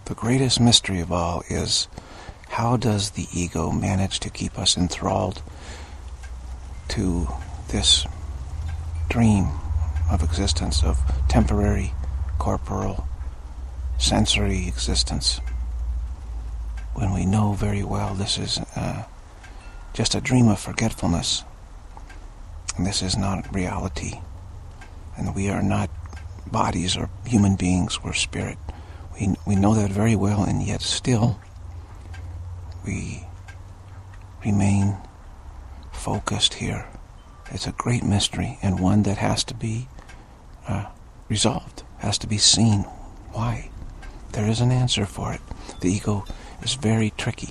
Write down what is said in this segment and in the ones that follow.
The greatest mystery of all is, how does the ego manage to keep us enthralled to this dream of existence, of temporary, corporal, sensory existence, when we know very well this is just a dream of forgetfulness, and this is not reality, and we are not bodies or human beings, we're spirit. We know that very well, and yet still we remain focused here. It's a great mystery, and one that has to be resolved, has to be seen. Why? There is an answer for it. The ego is very tricky.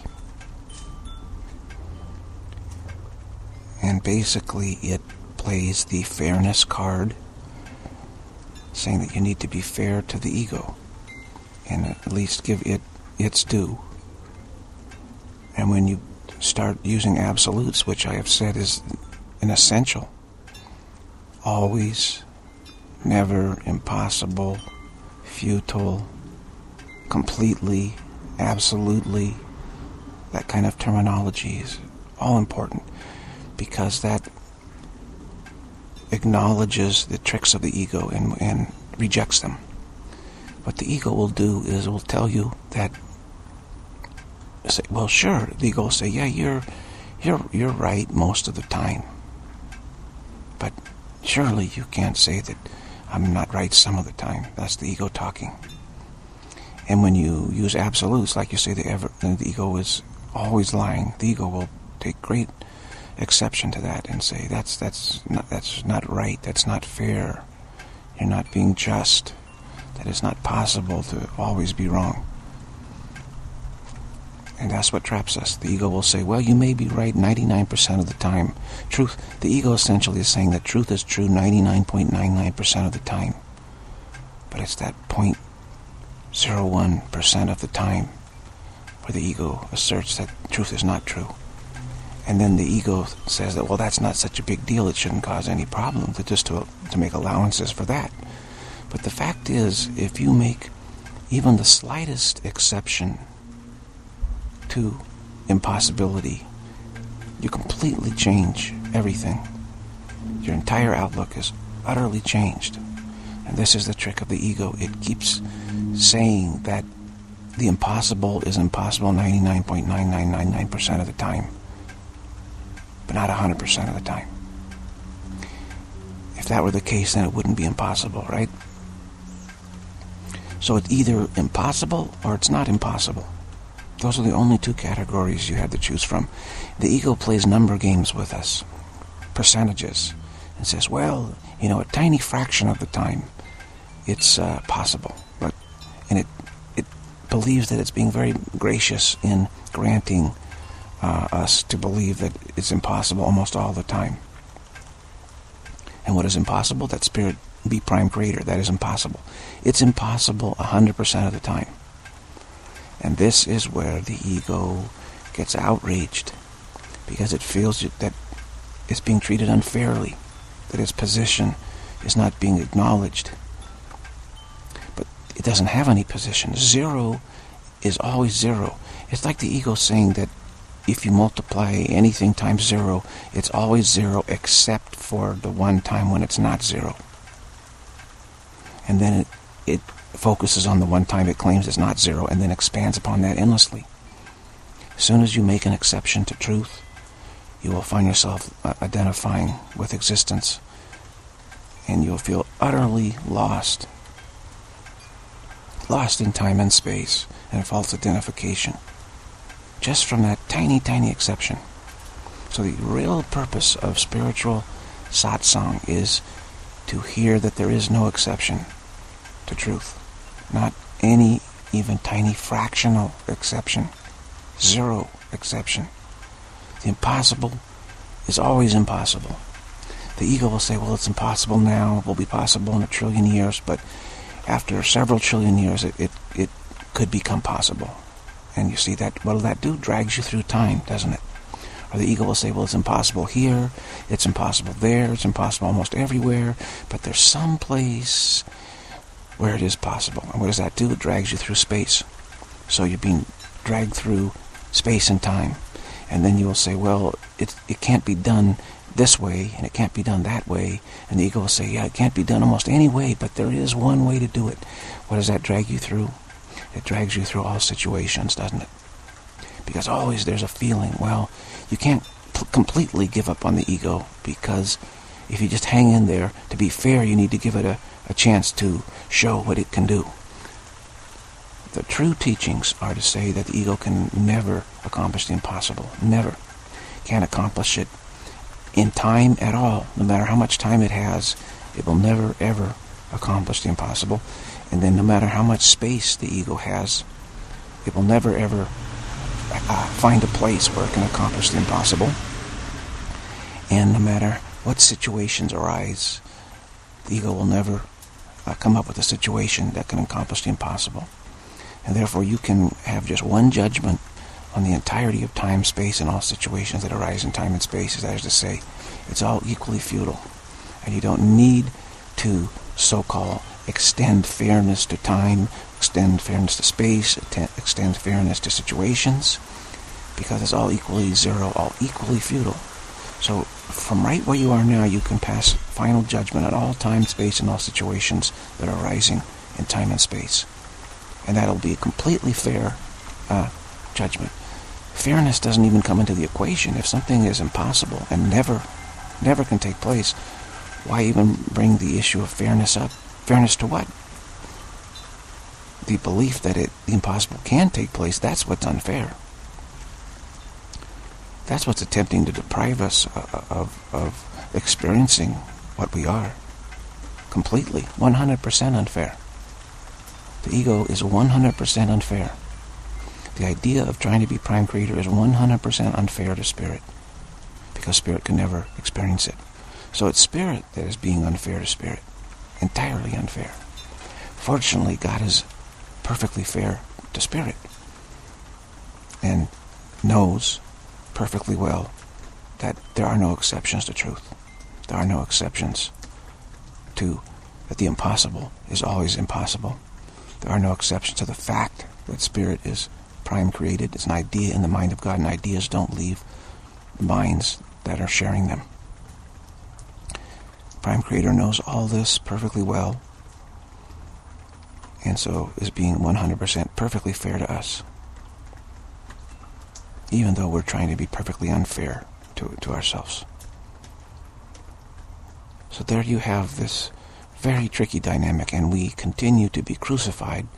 And basically it plays the fairness card, saying that you need to be fair to the ego and at least give it its due. And when you start using absolutes, which I have said is an essential, always, never, impossible, futile, completely, absolutely, that kind of terminology is all important, because that acknowledges the tricks of the ego and rejects them. What the ego will do is it will tell you that, say, well, sure, the ego will say, yeah, you're right most of the time, but surely you can't say that I'm not right some of the time. That's the ego talking. And when you use absolutes, like you say, the ego is always lying, the ego will take great exception to that and say, that's not right, that's not fair, you're not being just, that it's not possible to always be wrong. And that's what traps us. The ego will say, well, you may be right 99% of the time. Truth, the ego essentially is saying that truth is true 99.99% of the time. But it's that 0.01% of the time where the ego asserts that truth is not true. And then the ego says that, well, that's not such a big deal, it shouldn't cause any problem, to make allowances for that. But the fact is, if you make even the slightest exception to impossibility, you completely change everything. Your entire outlook is utterly changed. And this is the trick of the ego. It keeps saying that the impossible is impossible 99.9999% of the time, but not 100% of the time. If that were the case, then it wouldn't be impossible, right? So it's either impossible or it's not impossible. Those are the only two categories you have to choose from. The ego plays number games with us, percentages, and says, well, a tiny fraction of the time it's possible. And it believes that it's being very gracious in granting us to believe that it's impossible almost all the time. And what is impossible? That spirit be prime creator. That is impossible. It's impossible 100% of the time. And this is where the ego gets outraged, because it feels that it's being treated unfairly, that its position is not being acknowledged. But it doesn't have any position. Zero is always zero. It's like the ego saying that if you multiply anything times zero, it's always zero except for the one time when it's not zero. And then it focuses on the one time it claims it's not zero and then expands upon that endlessly. As soon as you make an exception to truth, you will find yourself identifying with existence, and you'll feel utterly lost in time and space and false identification, just from that tiny, tiny exception. So the real purpose of spiritual satsang is to hear that there is no exception to truth. Not any even tiny fractional exception. Zero exception. The impossible is always impossible. The ego will say, well, it's impossible now, it will be possible in 1 trillion years, but after several trillion years it could become possible. And you see that, what will that do? Drags you through time, doesn't it? Or the ego will say, well, it's impossible here, it's impossible there, it's impossible almost everywhere, but there's some place where it is possible. And what does that do? It drags you through space. So you're being dragged through space and time. And then you will say, well, it can't be done this way, and it can't be done that way. And the ego will say, yeah, it can't be done almost any way, but there is one way to do it. What does that drag you through? It drags you through all situations, doesn't it? Because always there's a feeling, well, you can't completely give up on the ego, because if you just hang in there, to be fair, you need to give it a chance to show what it can do. The true teachings are to say that the ego can never accomplish the impossible. Never. Can't accomplish it in time at all. No matter how much time it has, it will never, ever accomplish the impossible. And then no matter how much space the ego has, it will never, ever find a place where it can accomplish the impossible. And no matter what situations arise, the ego will never come up with a situation that can accomplish the impossible. And therefore you can have just one judgment on the entirety of time, space, and all situations that arise in time and space. That is to say, it's all equally futile. And you don't need to so-called extend fairness to time, extend fairness to space, extend fairness to situations, because it's all equally zero, all equally futile. So from right where you are now, you can pass final judgment on all time, space, and all situations that are arising in time and space. And that'll be a completely fair judgment. Fairness doesn't even come into the equation. If something is impossible and never can take place, why even bring the issue of fairness up? Fairness to what? The belief that the impossible can take place, that's what's unfair. That's what's attempting to deprive us of experiencing what we are. Completely, 100% unfair. The ego is 100% unfair. The idea of trying to be prime creator is 100% unfair to spirit, because spirit can never experience it. So it's spirit that is being unfair to spirit, entirely unfair. Fortunately, God is perfectly fair to spirit, and knows perfectly well that there are no exceptions to truth. There are no exceptions to that the impossible is always impossible. There are no exceptions to the fact that spirit is prime created. It's an idea in the mind of God, and ideas don't leave minds that are sharing them. Prime creator knows all this perfectly well, and so is being 100% perfectly fair to us, even though we're trying to be perfectly unfair to ourselves. So there you have this very tricky dynamic, and we continue to be crucified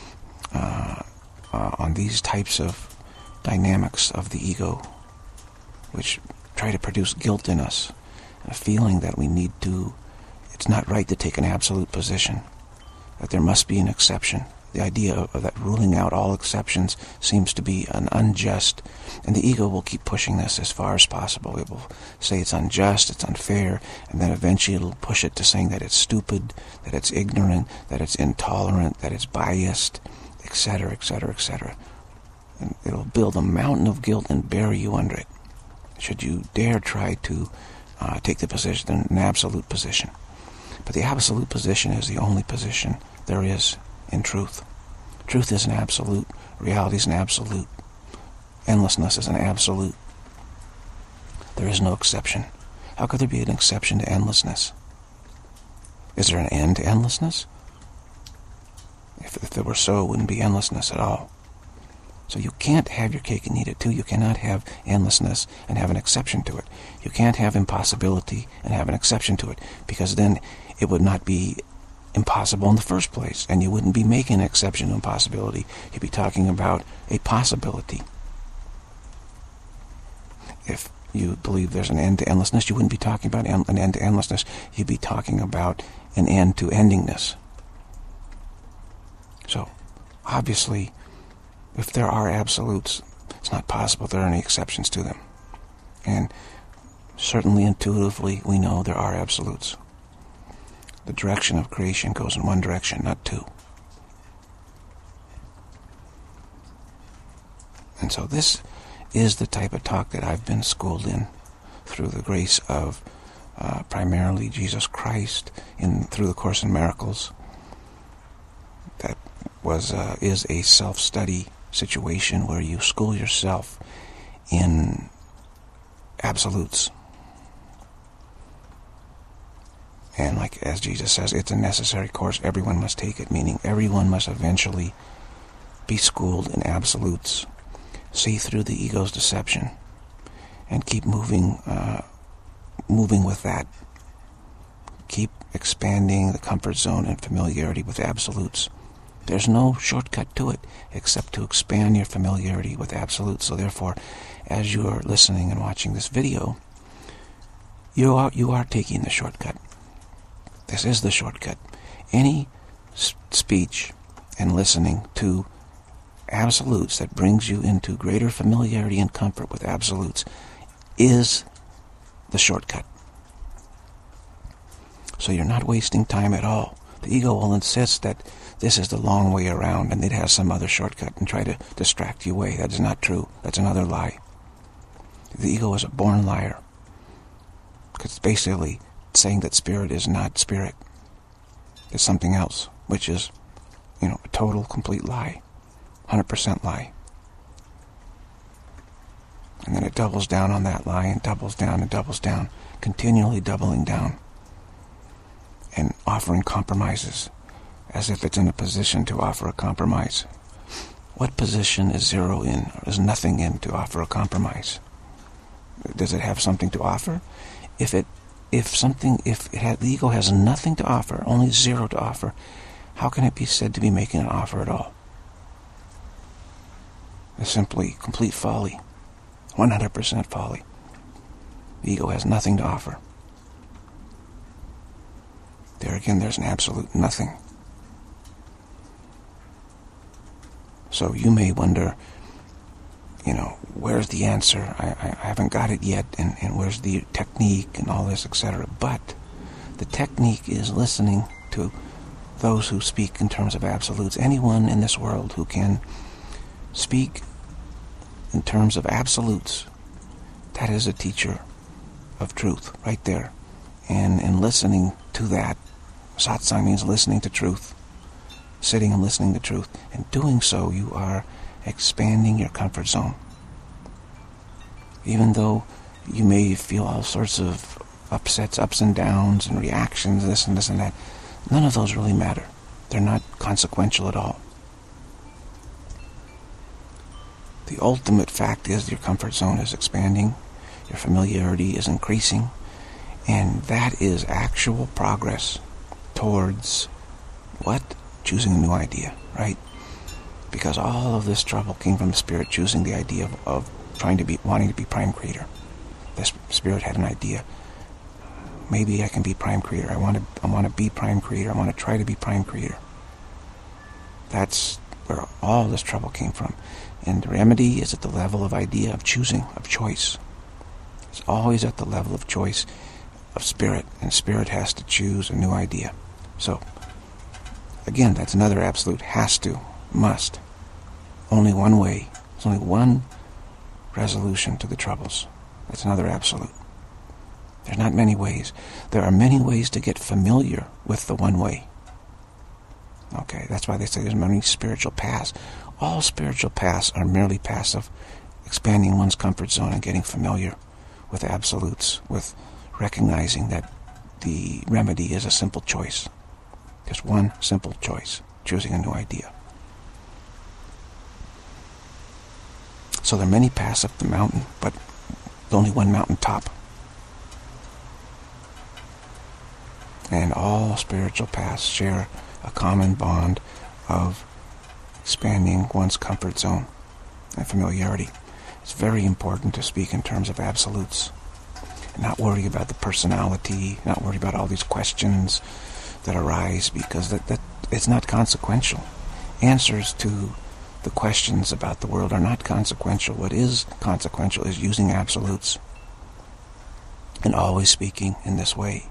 on these types of dynamics of the ego, which try to produce guilt in us, a feeling that we need to, it's not right to take an absolute position, that there must be an exception. The idea of that ruling out all exceptions seems to be an unjust, and the ego will keep pushing this as far as possible. It will say it's unjust, it's unfair, and then eventually it'll push it to saying that it's stupid, that it's ignorant, that it's intolerant, that it's biased, etc., etc., etc. And it'll build a mountain of guilt and bury you under it, should you dare try to take the position, an absolute position. But the absolute position is the only position there is in truth. Truth is an absolute. Reality is an absolute. Endlessness is an absolute. There is no exception. How could there be an exception to endlessness? Is there an end to endlessness? If there were so, it wouldn't be endlessness at all. So you can't have your cake and eat it too. You cannot have endlessness and have an exception to it. You can't have impossibility and have an exception to it, because then it would not be impossible in the first place, and you wouldn't be making an exception to impossibility. You'd be talking about a possibility. If you believe there's an end to endlessness, you wouldn't be talking about an end to endlessness. You'd be talking about an end to endingness. So, obviously, if there are absolutes, it's not possible there are any exceptions to them. And certainly intuitively, we know there are absolutes. The direction of creation goes in one direction, not two. And so this is the type of talk that I've been schooled in through the grace of primarily Jesus Christ, through the Course in Miracles. That is a self-study situation where you school yourself in absolutes. And like as Jesus says, it's a necessary course. Everyone must take it, meaning everyone must eventually be schooled in absolutes. See through the ego's deception and keep moving with that. Keep expanding the comfort zone and familiarity with absolutes. There's no shortcut to it except to expand your familiarity with absolutes. So therefore, as you are listening and watching this video, you are taking the shortcut. This is the shortcut. Any speech and listening to absolutes that brings you into greater familiarity and comfort with absolutes is the shortcut. So you're not wasting time at all. The ego will insist that this is the long way around and it has some other shortcut and try to distract you away. That is not true. That's another lie. The ego is a born liar. Because it's basically saying that spirit is not spirit. It's something else, which is, a total, complete lie. 100% lie. And then it doubles down on that lie and doubles down, continually doubling down and offering compromises as if it's in a position to offer a compromise. What position is zero in, or is nothing in to offer a compromise? Does it have something to offer? If the ego has nothing to offer, only zero to offer, how can it be said to be making an offer at all? It's simply complete folly. 100% folly. The ego has nothing to offer. There again, there's an absolute nothing. So you may wonder, where's the answer? I haven't got it yet, and where's the technique and all this, etc. But the technique is listening to those who speak in terms of absolutes. Anyone in this world who can speak in terms of absolutes, that is a teacher of truth right there. And in listening to that, satsang means listening to truth, sitting and listening to truth. In doing so, you are expanding your comfort zone. Even though you may feel all sorts of upsets, ups and downs, and reactions, this and that, none of those really matter. They're not consequential at all. The ultimate fact is your comfort zone is expanding, your familiarity is increasing, and that is actual progress towards what? Choosing a new idea, right? Because all of this trouble came from the spirit choosing the idea of wanting to be prime creator. This spirit had an idea. Maybe I can be prime creator. I want to be prime creator. I want to try to be prime creator. That's where all this trouble came from. And the remedy is at the level of idea, of choosing, of choice. It's always at the level of choice of spirit, and spirit has to choose a new idea. So, again, that's another absolute. Has to, must. Only one way. There's only one resolution to the troubles. That's another absolute. There's not many ways. There are many ways to get familiar with the one way. Okay, that's why they say there's many spiritual paths. All spiritual paths are merely passive, expanding one's comfort zone and getting familiar with absolutes, with recognizing that the remedy is a simple choice. Just one simple choice, choosing a new idea. So there are many paths up the mountain, but only one mountain top. And all spiritual paths share a common bond of expanding one's comfort zone and familiarity. It's very important to speak in terms of absolutes and not worry about the personality, not worry about all these questions that arise, because that it's not consequential. Answers to the questions about the world are not consequential. What is consequential is using absolutes and always speaking in this way,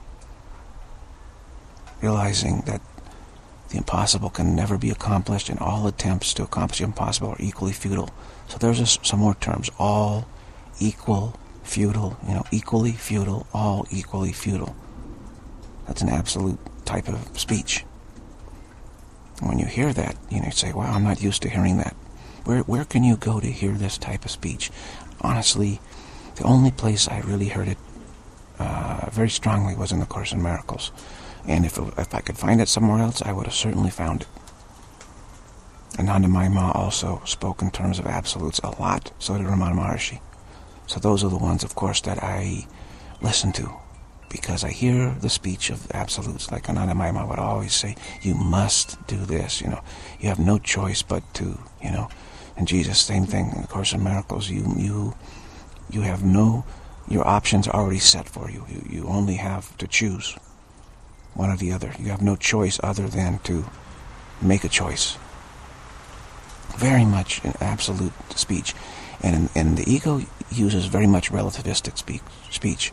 realizing that the impossible can never be accomplished, and all attempts to accomplish the impossible are equally futile. So there's some more terms. All, equal, futile, equally futile, all equally futile. That's an absolute type of speech. And when you hear that, you say, wow, I'm not used to hearing that. Where can you go to hear this type of speech? Honestly, the only place I really heard it very strongly was in the Course in Miracles. And if I could find it somewhere else, I would have certainly found it. Ananda Mayama also spoke in terms of absolutes a lot. So did Ramana Maharshi. So those are the ones, of course, that I listen to, because I hear the speech of absolutes. Like Ananda Mayama would always say, you must do this, you have no choice but to, and Jesus, same thing, in the Course in Miracles, you have your options are already set for you. You only have to choose one or the other. You have no choice other than to make a choice. Very much an absolute speech. And the ego uses very much relativistic speech.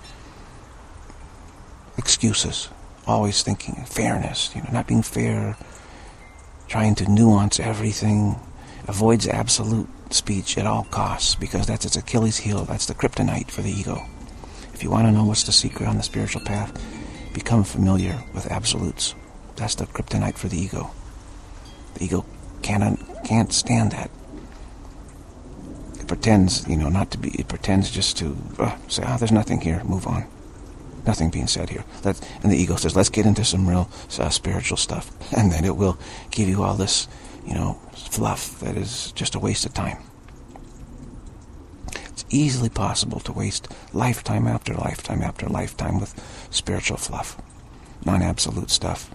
Excuses. Always thinking fairness, not being fair, trying to nuance everything, avoids absolute speech at all costs, because that's its Achilles heel. That's the kryptonite for the ego. If you want to know what's the secret on the spiritual path, become familiar with absolutes. That's the kryptonite for the ego. The ego can't stand that. It pretends, not to be. It pretends just to say, there's nothing here. Move on. Nothing being said here. And the ego says, let's get into some real spiritual stuff, and then it will give you all this, fluff that is just a waste of time. It's easily possible to waste lifetime after lifetime after lifetime with spiritual fluff, non-absolute stuff.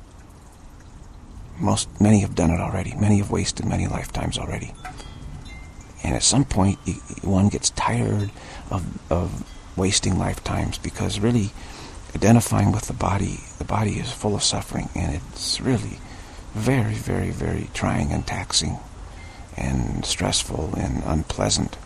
Many have done it already. Many have wasted many lifetimes already. And at some point, one gets tired of wasting lifetimes, because really identifying with the body is full of suffering, and it's really very, very, very trying and taxing and stressful and unpleasant.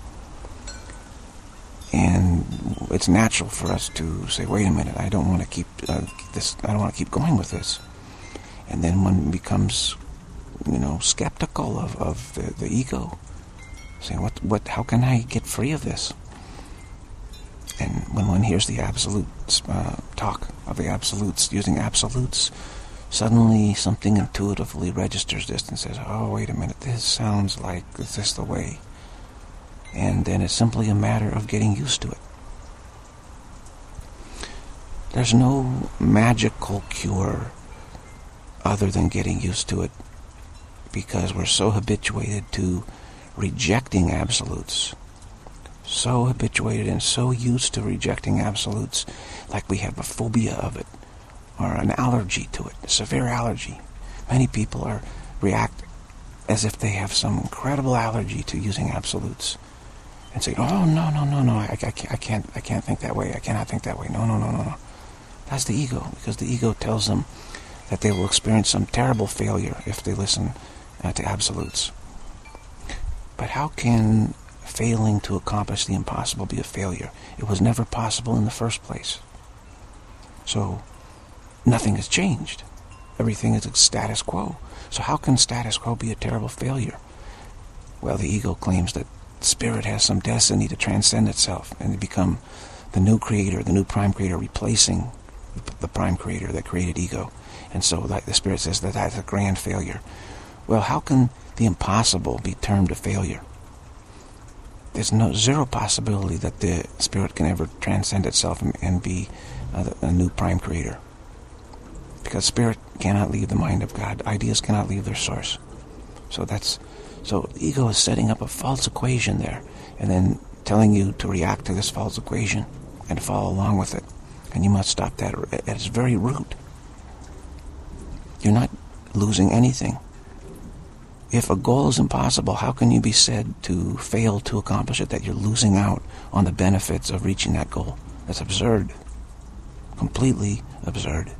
And it's natural for us to say, wait a minute, I don't want to keep this. I don't want to keep going with this. And then one becomes, skeptical of the ego, saying, how can I get free of this? And when one hears the absolutes, talk of the absolutes, using absolutes, suddenly something intuitively registers this and says, oh, wait a minute, this sounds like, is this the way? And then it's simply a matter of getting used to it. There's no magical cure other than getting used to it, because we're so habituated to rejecting absolutes. So habituated and so used to rejecting absolutes, like we have a phobia of it, or an allergy to it, a severe allergy. Many people react as if they have some incredible allergy to using absolutes, and say, oh, no, I can't think that way, I cannot think that way, no. That's the ego, because the ego tells them that they will experience some terrible failure if they listen to absolutes. But how can failing to accomplish the impossible be a failure? It was never possible in the first place. So nothing has changed. Everything is status quo. So how can status quo be a terrible failure? Well, the ego claims that spirit has some destiny to transcend itself and to become the new creator, the new prime creator, replacing the prime creator that created ego. And so like the spirit says that that's a grand failure. Well, how can the impossible be termed a failure? There's zero possibility that the spirit can ever transcend itself and be a new prime creator. Because spirit cannot leave the mind of God. Ideas cannot leave their source. So the ego is setting up a false equation there, and then telling you to react to this false equation and follow along with it. And you must stop that at its very root. You're not losing anything. If a goal is impossible, how can you be said to fail to accomplish it, that you're losing out on the benefits of reaching that goal? That's absurd. Completely absurd.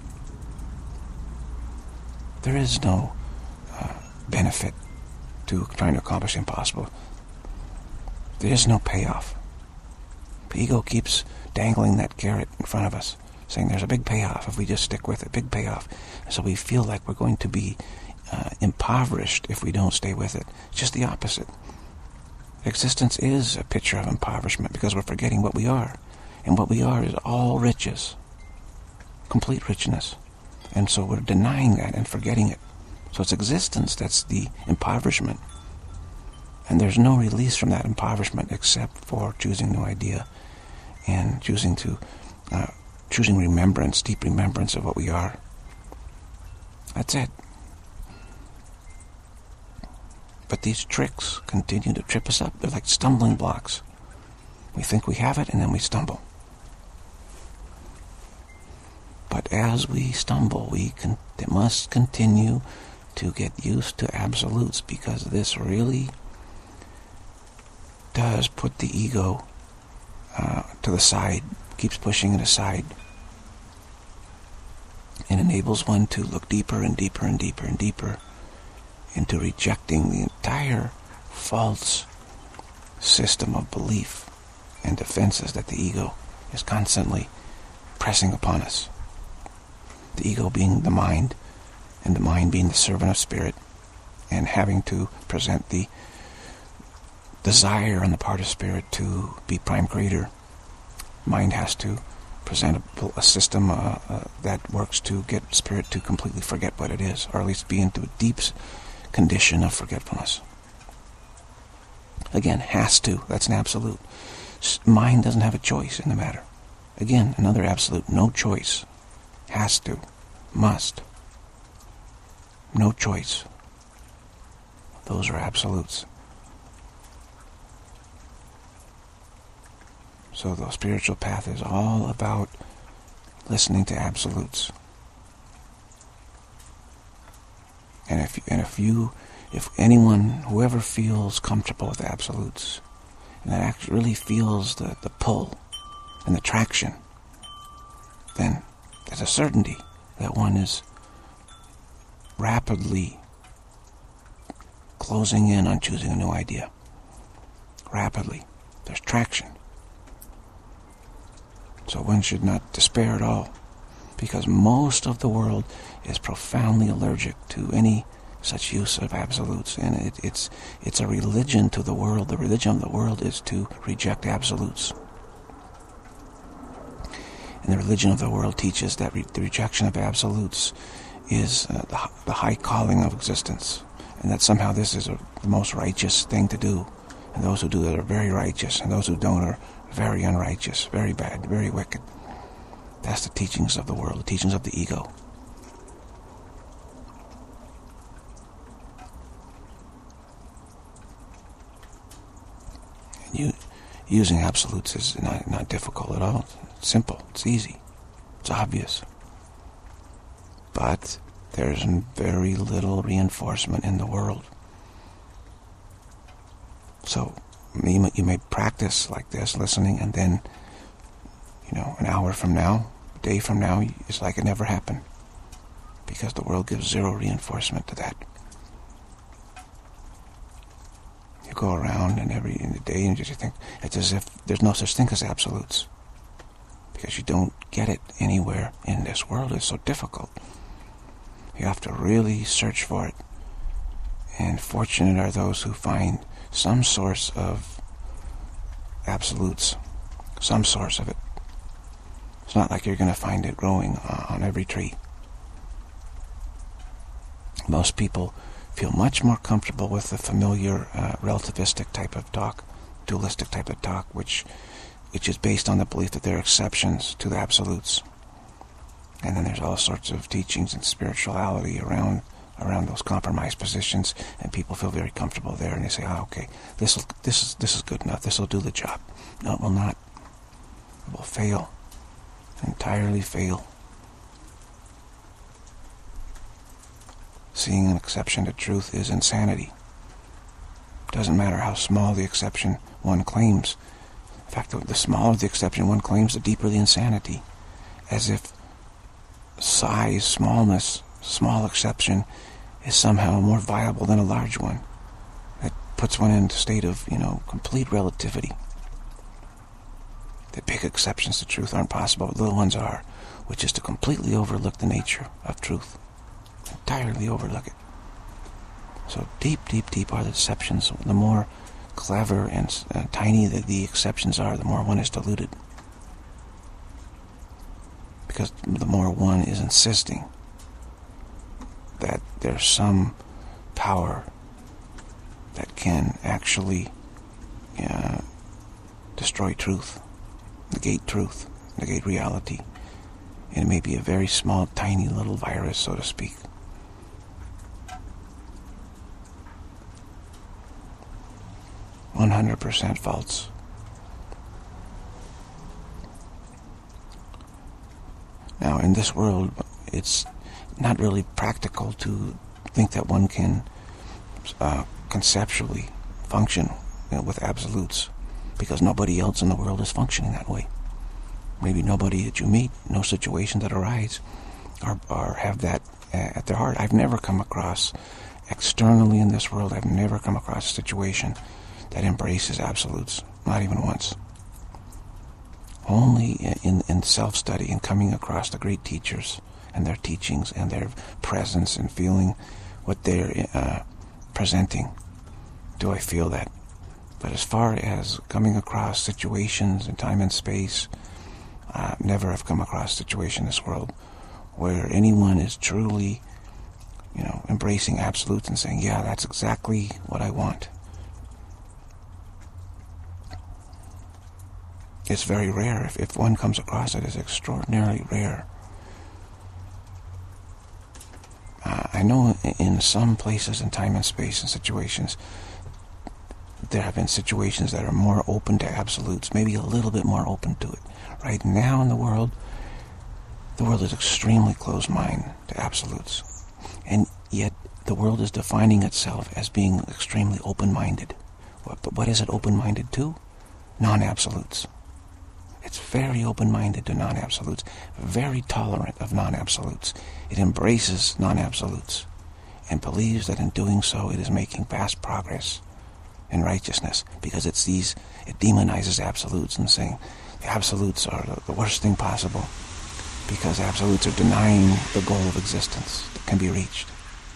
There is no benefit to trying to accomplish the impossible. There is no payoff. The ego keeps dangling that carrot in front of us, saying there's a big payoff if we just stick with it, big payoff. So we feel like we're going to be impoverished if we don't stay with it. It's just the opposite. Existence is a picture of impoverishment, because we're forgetting what we are. And what we are is all riches. Complete richness. And so we're denying that and forgetting it. So it's existence that's the impoverishment. And there's no release from that impoverishment except for choosing new idea and choosing remembrance, deep remembrance of what we are. That's it. But these tricks continue to trip us up. They're like stumbling blocks. We think we have it, and then we stumble. But as we stumble, we must continue to get used to absolutes, because this really does put the ego to the side, keeps pushing it aside, and enables one to look deeper and deeper and deeper and deeper into rejecting the entire false system of belief and defenses that the ego is constantly pressing upon us. The ego being the mind, and the mind being the servant of spirit, and having to present the desire on the part of spirit to be prime creator. Mind has to present a system that works to get spirit to completely forget what it is, or at least be into a deep condition of forgetfulness. Again, has to. That's an absolute. Mind doesn't have a choice in the matter. Again, another absolute. No choice. Has to. Must. No choice. Those are absolutes. So the spiritual path is all about listening to absolutes. And if anyone, whoever feels comfortable with absolutes, and that actually really feels the pull and the traction, then there's a certainty that one is rapidly closing in on choosing a new idea. Rapidly. There's traction. So one should not despair at all, because most of the world is profoundly allergic to any such use of absolutes, and it's a religion to the world. The religion of the world is to reject absolutes. And the religion of the world teaches that the rejection of absolutes is the high calling of existence, and that somehow this is the most righteous thing to do, and those who do that are very righteous, and those who don't are very unrighteous, very bad, very wicked. That's the teachings of the world, the teachings of the ego. And using absolutes is not difficult at all. It's simple, it's easy, it's obvious. But there's very little reinforcement in the world. So you may practice like this, listening, and then, an hour from now, a day from now, it's like it never happened. Because the world gives zero reinforcement to that. You go around in the day and you just think, it's as if there's no such thing as absolutes. Because you don't get it anywhere in this world. It's so difficult. You have to really search for it. And fortunate are those who find some source of absolutes, some source of it. It's not like you're going to find it growing on every tree. Most people feel much more comfortable with the familiar relativistic type of talk, dualistic type of talk, which is based on the belief that there are exceptions to the absolutes. And then there's all sorts of teachings and spirituality around those compromised positions, and people feel very comfortable there, and they say, okay, this is good enough, this will do the job. No, it will not. It will fail. Entirely fail. Seeing an exception to truth is insanity. It doesn't matter how small the exception one claims. In fact, the smaller the exception one claims, the deeper the insanity. As if size, smallness, small exception is somehow more viable than a large one. That puts one in a state of, complete relativity. The big exceptions to truth aren't possible, but little ones are, which is to completely overlook the nature of truth. Entirely overlook it. So deep, deep, deep are the deceptions. The more clever and tiny the exceptions are, the more one is deluded. Because the more one is insisting that there's some power that can actually destroy truth, negate reality. And it may be a very small, tiny little virus, so to speak. %100 false. Now, in this world, it's not really practical to think that one can conceptually function with absolutes, because nobody else in the world is functioning that way. Maybe nobody that you meet, no situation that arise, or have that at their heart. I've never come across, externally in this world, I've never come across a situation that embraces absolutes, not even once. Only in self-study and coming across the great teachers and their teachings and their presence and feeling what they're presenting do I feel that. But as far as coming across situations in time and space, never have come across a situation in this world where anyone is truly, embracing absolutes and saying, yeah, that's exactly what I want. It's very rare. If one comes across it, it's extraordinarily rare. I know in some places in time and space and situations, there have been situations that are more open to absolutes, maybe a little bit more open to it. Right now in the world is extremely closed-minded to absolutes. And yet the world is defining itself as being extremely open-minded. But what is it open-minded to? Non-absolutes. It's very open-minded to non-absolutes, very tolerant of non-absolutes. It embraces non-absolutes and believes that in doing so it is making vast progress in righteousness, because it demonizes absolutes and saying the absolutes are the worst thing possible, because absolutes are denying the goal of existence that can be reached.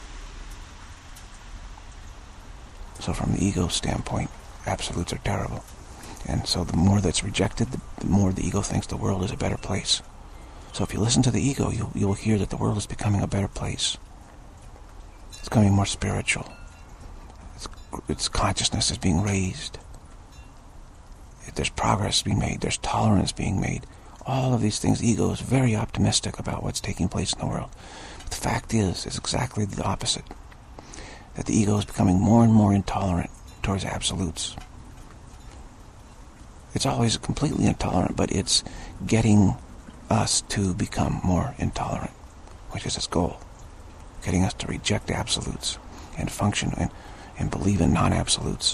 So from the ego standpoint, absolutes are terrible. And so the more that's rejected, the more the ego thinks the world is a better place. So if you listen to the ego, you'll hear that the world is becoming a better place. It's becoming more spiritual. Its consciousness is being raised. There's progress being made. There's tolerance being made. All of these things, the ego is very optimistic about what's taking place in the world. But the fact is, it's exactly the opposite. That the ego is becoming more and more intolerant towards absolutes. It's always completely intolerant, but it's getting us to become more intolerant, which is its goal. Getting us to reject absolutes and function and believe in non-absolutes.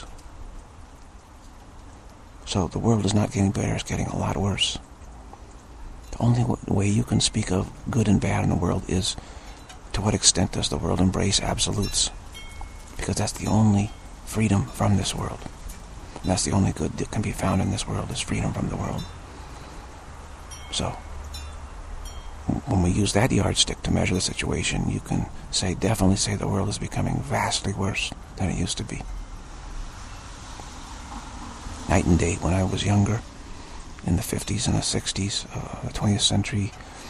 So the world is not getting better, it's getting a lot worse. The only way you can speak of good and bad in the world is to what extent does the world embrace absolutes? Because that's the only freedom from this world. And that's the only good that can be found in this world, is freedom from the world. So, when we use that yardstick to measure the situation, you can definitely say the world is becoming vastly worse than it used to be. Night and day. When I was younger, in the 50s and the 60s, the 20th century,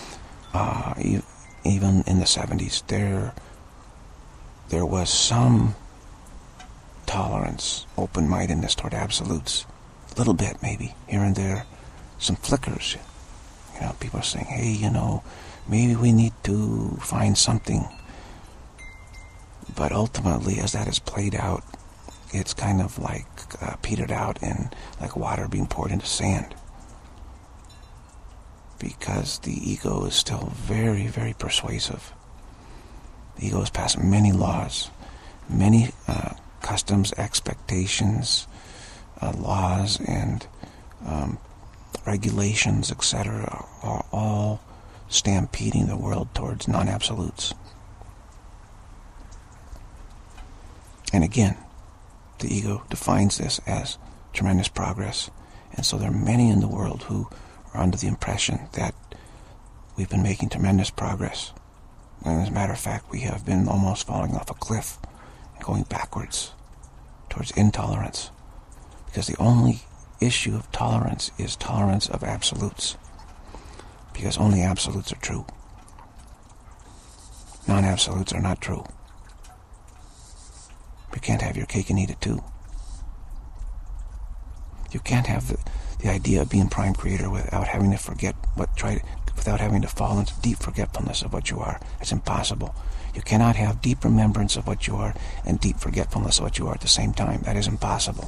even in the 70s, there was some tolerance, open-mindedness toward absolutes. A little bit, maybe, here and there. Some flickers. People are saying, hey, maybe we need to find something. But ultimately, as that is played out, it's kind of like petered out and like water being poured into sand. Because the ego is still very, very persuasive. The ego has passed many laws, many customs, expectations, laws, and regulations, etc., are all stampeding the world towards non-absolutes. And again, the ego defines this as tremendous progress. And so there are many in the world who are under the impression that we've been making tremendous progress. And as a matter of fact, we have been almost falling off a cliff and going backwards towards intolerance. Because the only issue of tolerance is tolerance of absolutes. Because only absolutes are true. Non-absolutes are not true. You can't have your cake and eat it too. You can't have the idea of being prime creator without having to without having to fall into deep forgetfulness of what you are. It's impossible. You cannot have deep remembrance of what you are and deep forgetfulness of what you are at the same time. That is impossible.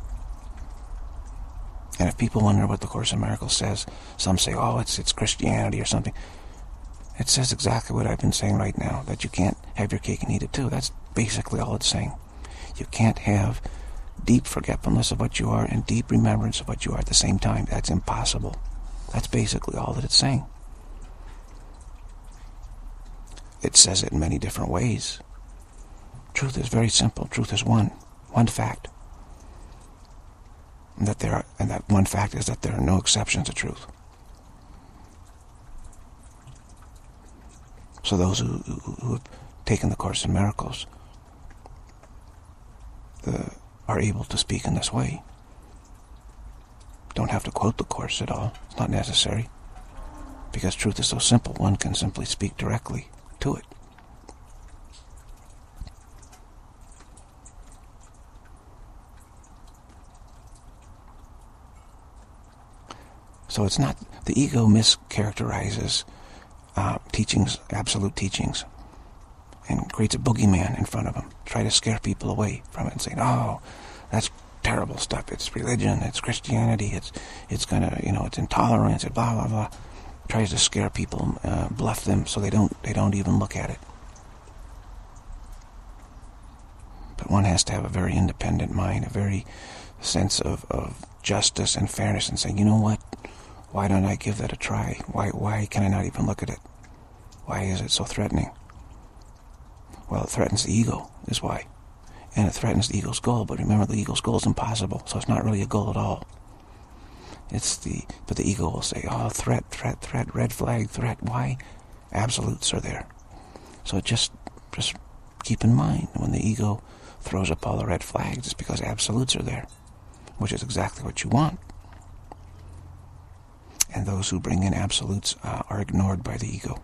And if people wonder what the Course in Miracles says, some say, oh, it's Christianity or something. It says exactly what I've been saying right now, that you can't have your cake and eat it too. That's basically all it's saying. You can't have deep forgetfulness of what you are and deep remembrance of what you are at the same time. That's impossible. That's basically all that it's saying. It says it in many different ways. Truth is very simple. Truth is one fact. And that one fact is that there are no exceptions to truth. So those who have taken the Course in Miracles are able to speak in this way. Don't have to quote the Course at all. It's not necessary. Because truth is so simple, one can simply speak directly to it. So it's not, the ego mischaracterizes teachings, absolute teachings, and creates a boogeyman in front of them. Try to scare people away from it and say, oh, that's terrible stuff. It's religion, it's Christianity, it's gonna, it's intolerance, it's blah, blah, blah. Tries to scare people, bluff them so they don't even look at it. But one has to have a very independent mind, a very sense of justice and fairness, and saying, you know what? Why don't I give that a try? Why can I not even look at it? Why is it so threatening? Well, it threatens the ego, is why. And it threatens the ego's goal, but remember, the ego's goal is impossible, so it's not really a goal at all. But the ego will say, oh, threat, red flag, threat. Why? Absolutes are there. So just keep in mind, when the ego throws up all the red flags, it's because absolutes are there, which is exactly what you want. And those who bring in absolutes are ignored by the ego.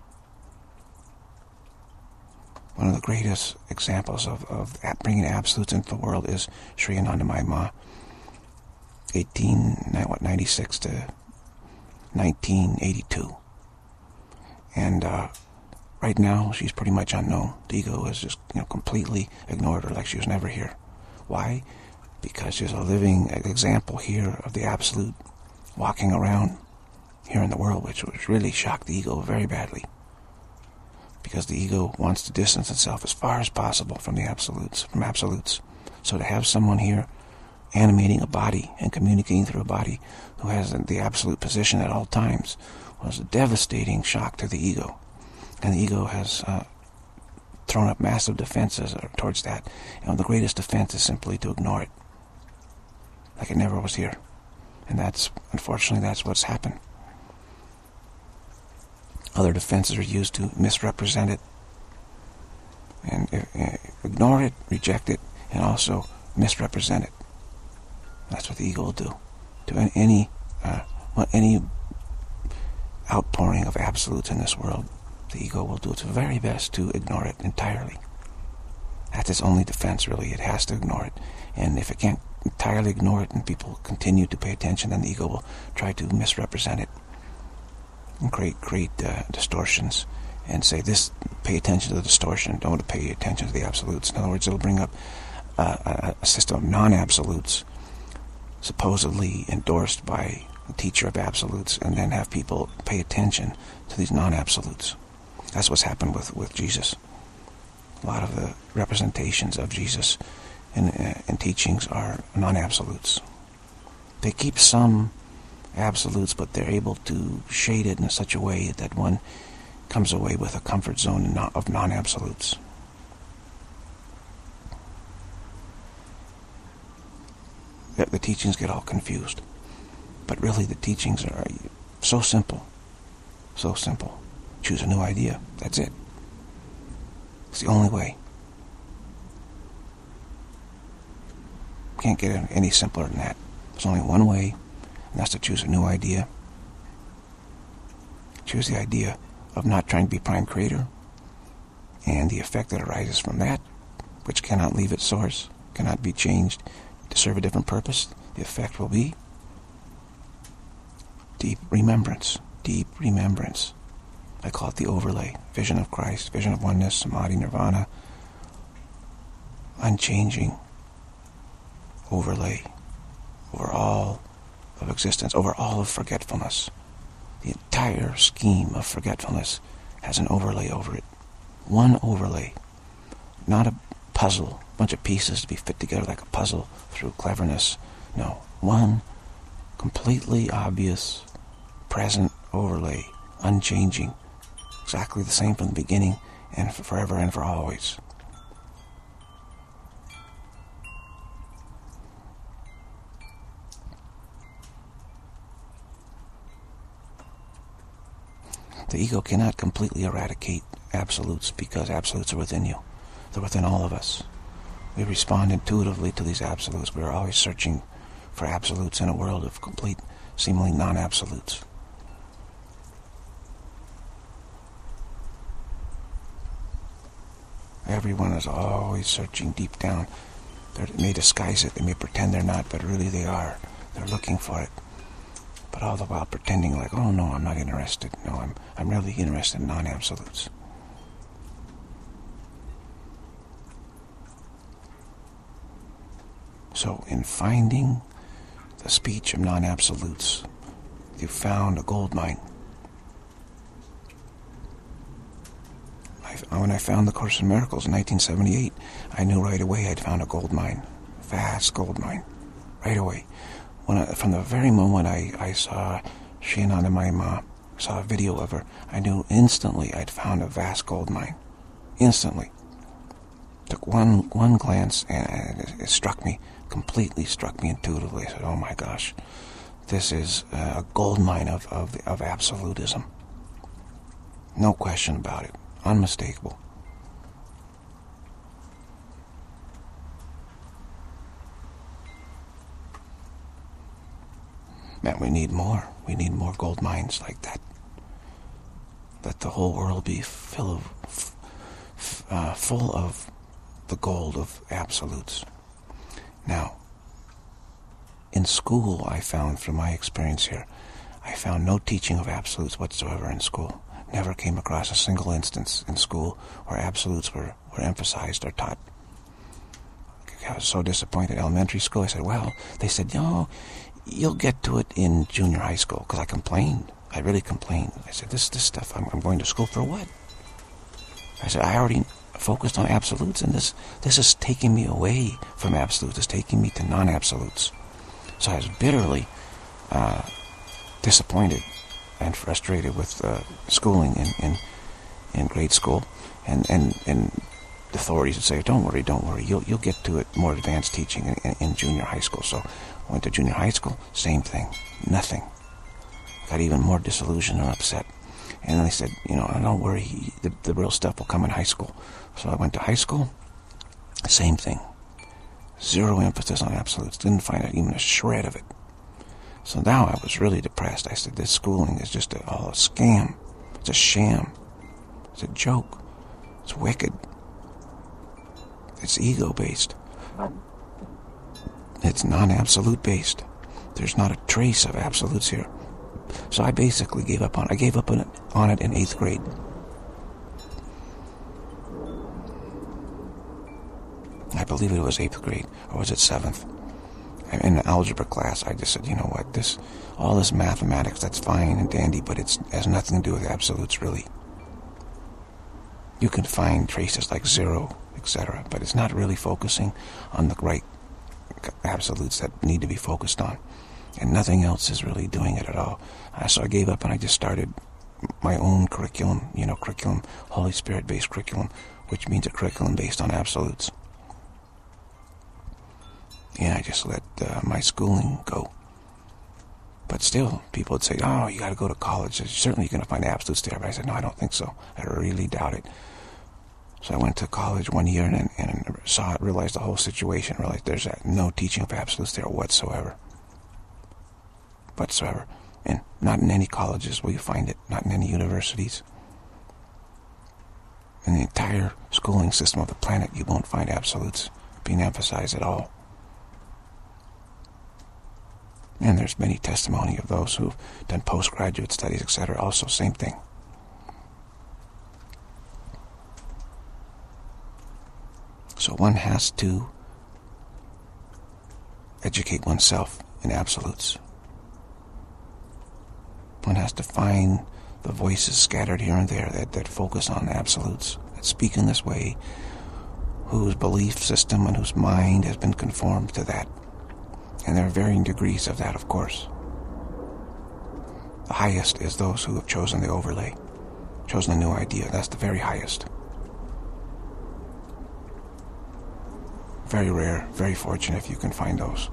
One of the greatest examples of bringing absolutes into the world is Sri Anandamayi Ma, 1896 to 1982. And right now, she's pretty much unknown. The ego has just completely ignored her like she was never here. Why? Because she's a living example here of the absolute walking around here in the world, which really shocked the ego very badly. Because the ego wants to distance itself as far as possible from the absolutes, So to have someone here animating a body and communicating through a body who has the absolute position at all times was a devastating shock to the ego. And the ego has thrown up massive defenses towards that. The greatest defense is simply to ignore it, like it never was here. And unfortunately, that's what's happened. Other defenses are used to misrepresent it, and ignore it, reject it, and also misrepresent it. That's what the ego will do to any outpouring of absolutes in this world. The ego will do its very best to ignore it entirely. That's its only defense, really. It has to ignore it. And if it can't entirely ignore it and people continue to pay attention, then the ego will try to misrepresent it and create distortions and say, pay attention to the distortion, don't pay attention to the absolutes. In other words, it'll bring up a system of non-absolutes supposedly endorsed by the teacher of absolutes, and then have people pay attention to these non-absolutes. That's what's happened with Jesus. A lot of the representations of Jesus in teachings are non-absolutes. They keep some absolutes, but they're able to shade it in such a way that one comes away with a comfort zone of non-absolutes. The teachings get all confused. But really the teachings are so simple. So simple. Choose a new idea. That's it. It's the only way. Can't get any simpler than that. There's only one way, and that's to choose a new idea. Choose the idea of not trying to be prime creator, and the effect that arises from that, which cannot leave its source, cannot be changed to serve a different purpose. The effect will be deep remembrance. Deep remembrance. I call it the overlay. Vision of Christ, vision of oneness, samadhi, nirvana. Unchanging overlay over all of existence, over all of forgetfulness. The entire scheme of forgetfulness has an overlay over it. One overlay. Not a puzzle, a bunch of pieces to be fit together like a puzzle through cleverness. No, one completely obvious, present overlay, unchanging, exactly the same from the beginning and forever and for always. The ego cannot completely eradicate absolutes because absolutes are within you. They're within all of us. We respond intuitively to these absolutes. We are always searching for absolutes in a world of complete, seemingly non-absolutes. Everyone is always searching deep down. They may disguise it, they may pretend they're not, but really they are. They're looking for it. But all the while pretending like, oh no, I'm not interested. No, I'm really interested in non-absolutes. So in finding the speech of non-absolutes, you found a gold mine. When I found the Course in Miracles in 1978, I knew right away I'd found a gold mine. Vast gold mine. Right away. From the very moment I saw Shinana Maima, saw a video of her, I knew instantly I'd found a vast gold mine. Instantly. Took one glance and it struck me, completely struck me intuitively. I said, oh my gosh, this is a gold mine of absolutism. No question about it. Unmistakable. Man, we need more. We need more gold mines like that. Let the whole world be full of the gold of absolutes. Now, in school, I found, through my experience here, I found no teaching of absolutes whatsoever in school. Never came across a single instance in school where absolutes were emphasized or taught. I was so disappointed. Elementary school, I said, well, they said, no, you'll get to it in junior high school, because I complained. I really complained. I said, this stuff, I'm going to school for what? I said, I already focused on absolutes, and this is taking me away from absolutes. It's taking me to non-absolutes. So I was bitterly disappointed and frustrated with schooling in grade school, and the authorities would say, don't worry, you'll get to it, more advanced teaching in junior high school. So I went to junior high school, same thing, nothing. Got even more disillusioned and upset. And then they said, don't worry, the real stuff will come in high school. So I went to high school, same thing. Zero emphasis on absolutes, didn't find even a shred of it. So now I was really depressed. I said, this schooling is just all a scam. It's a sham. It's a joke. It's wicked. It's ego-based. It's non-absolute based. There's not a trace of absolutes here. So I basically gave up on it. I gave up on it in 8th grade. I believe it was 8th grade, or was it 7th? In the algebra class, I just said, you know what, all this mathematics, that's fine and dandy, but it has nothing to do with absolutes, really. You can find traces like zero, etc., but it's not really focusing on the right absolutes that need to be focused on. And nothing else is really doing it at all. So I gave up and I just started my own curriculum, Holy Spirit-based curriculum, which means a curriculum based on absolutes. And I just let my schooling go. But still, people would say, oh, you got to go to college. Certainly you're going to find absolutes there. But I said, no, I don't think so. I really doubt it. So I went to college one year and realized the whole situation, realized there's no teaching of absolutes there whatsoever. And not in any colleges will you find it, not in any universities. In the entire schooling system of the planet, you won't find absolutes being emphasized at all. And there's many testimony of those who've done postgraduate studies, etc. Also, same thing. So one has to educate oneself in absolutes. One has to find the voices scattered here and there that focus on absolutes, that speak in this way, whose belief system and whose mind has been conformed to that. And there are varying degrees of that, of course. The highest is those who have chosen the overlay, chosen a new idea. That's the very highest. Very rare, very fortunate if you can find those.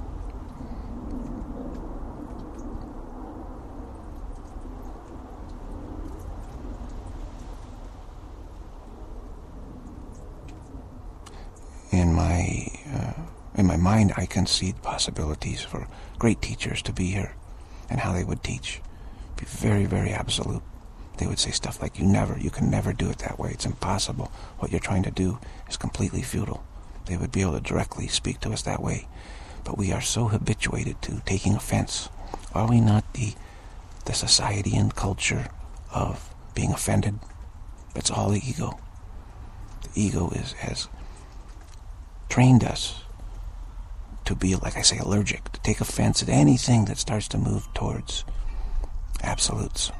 In my mind, I concede possibilities for great teachers to be here and how they would teach. Be very, very absolute. They would say stuff like, you can never do it that way. It's impossible. What you're trying to do is completely futile. They would be able to directly speak to us that way. But we are so habituated to taking offense. Are we not the society and culture of being offended? It's all the ego. The ego has trained us to be, like I say, allergic, to take offense at anything that starts to move towards absolutes.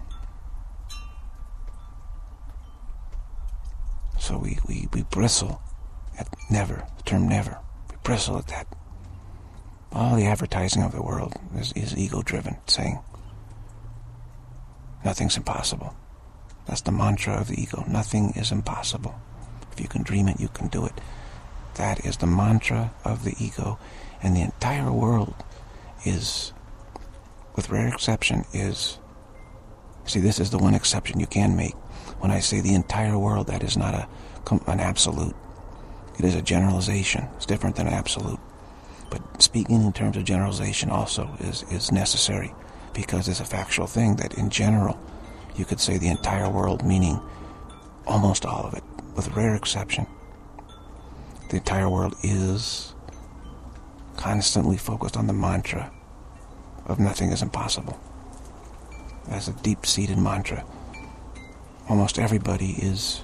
So we bristle at never, the term never. We bristle at that. All the advertising of the world is ego-driven, saying nothing's impossible. That's the mantra of the ego. Nothing is impossible. If you can dream it, you can do it. That is the mantra of the ego. And the entire world is, with rare exception, is... See, this is the one exception you can make. When I say the entire world, that is not an absolute. It is a generalization. It's different than an absolute. But speaking in terms of generalization also is necessary, because it's a factual thing that in general you could say the entire world, meaning almost all of it, with rare exception. The entire world is constantly focused on the mantra of nothing is impossible. That's a deep-seated mantra. Almost everybody is,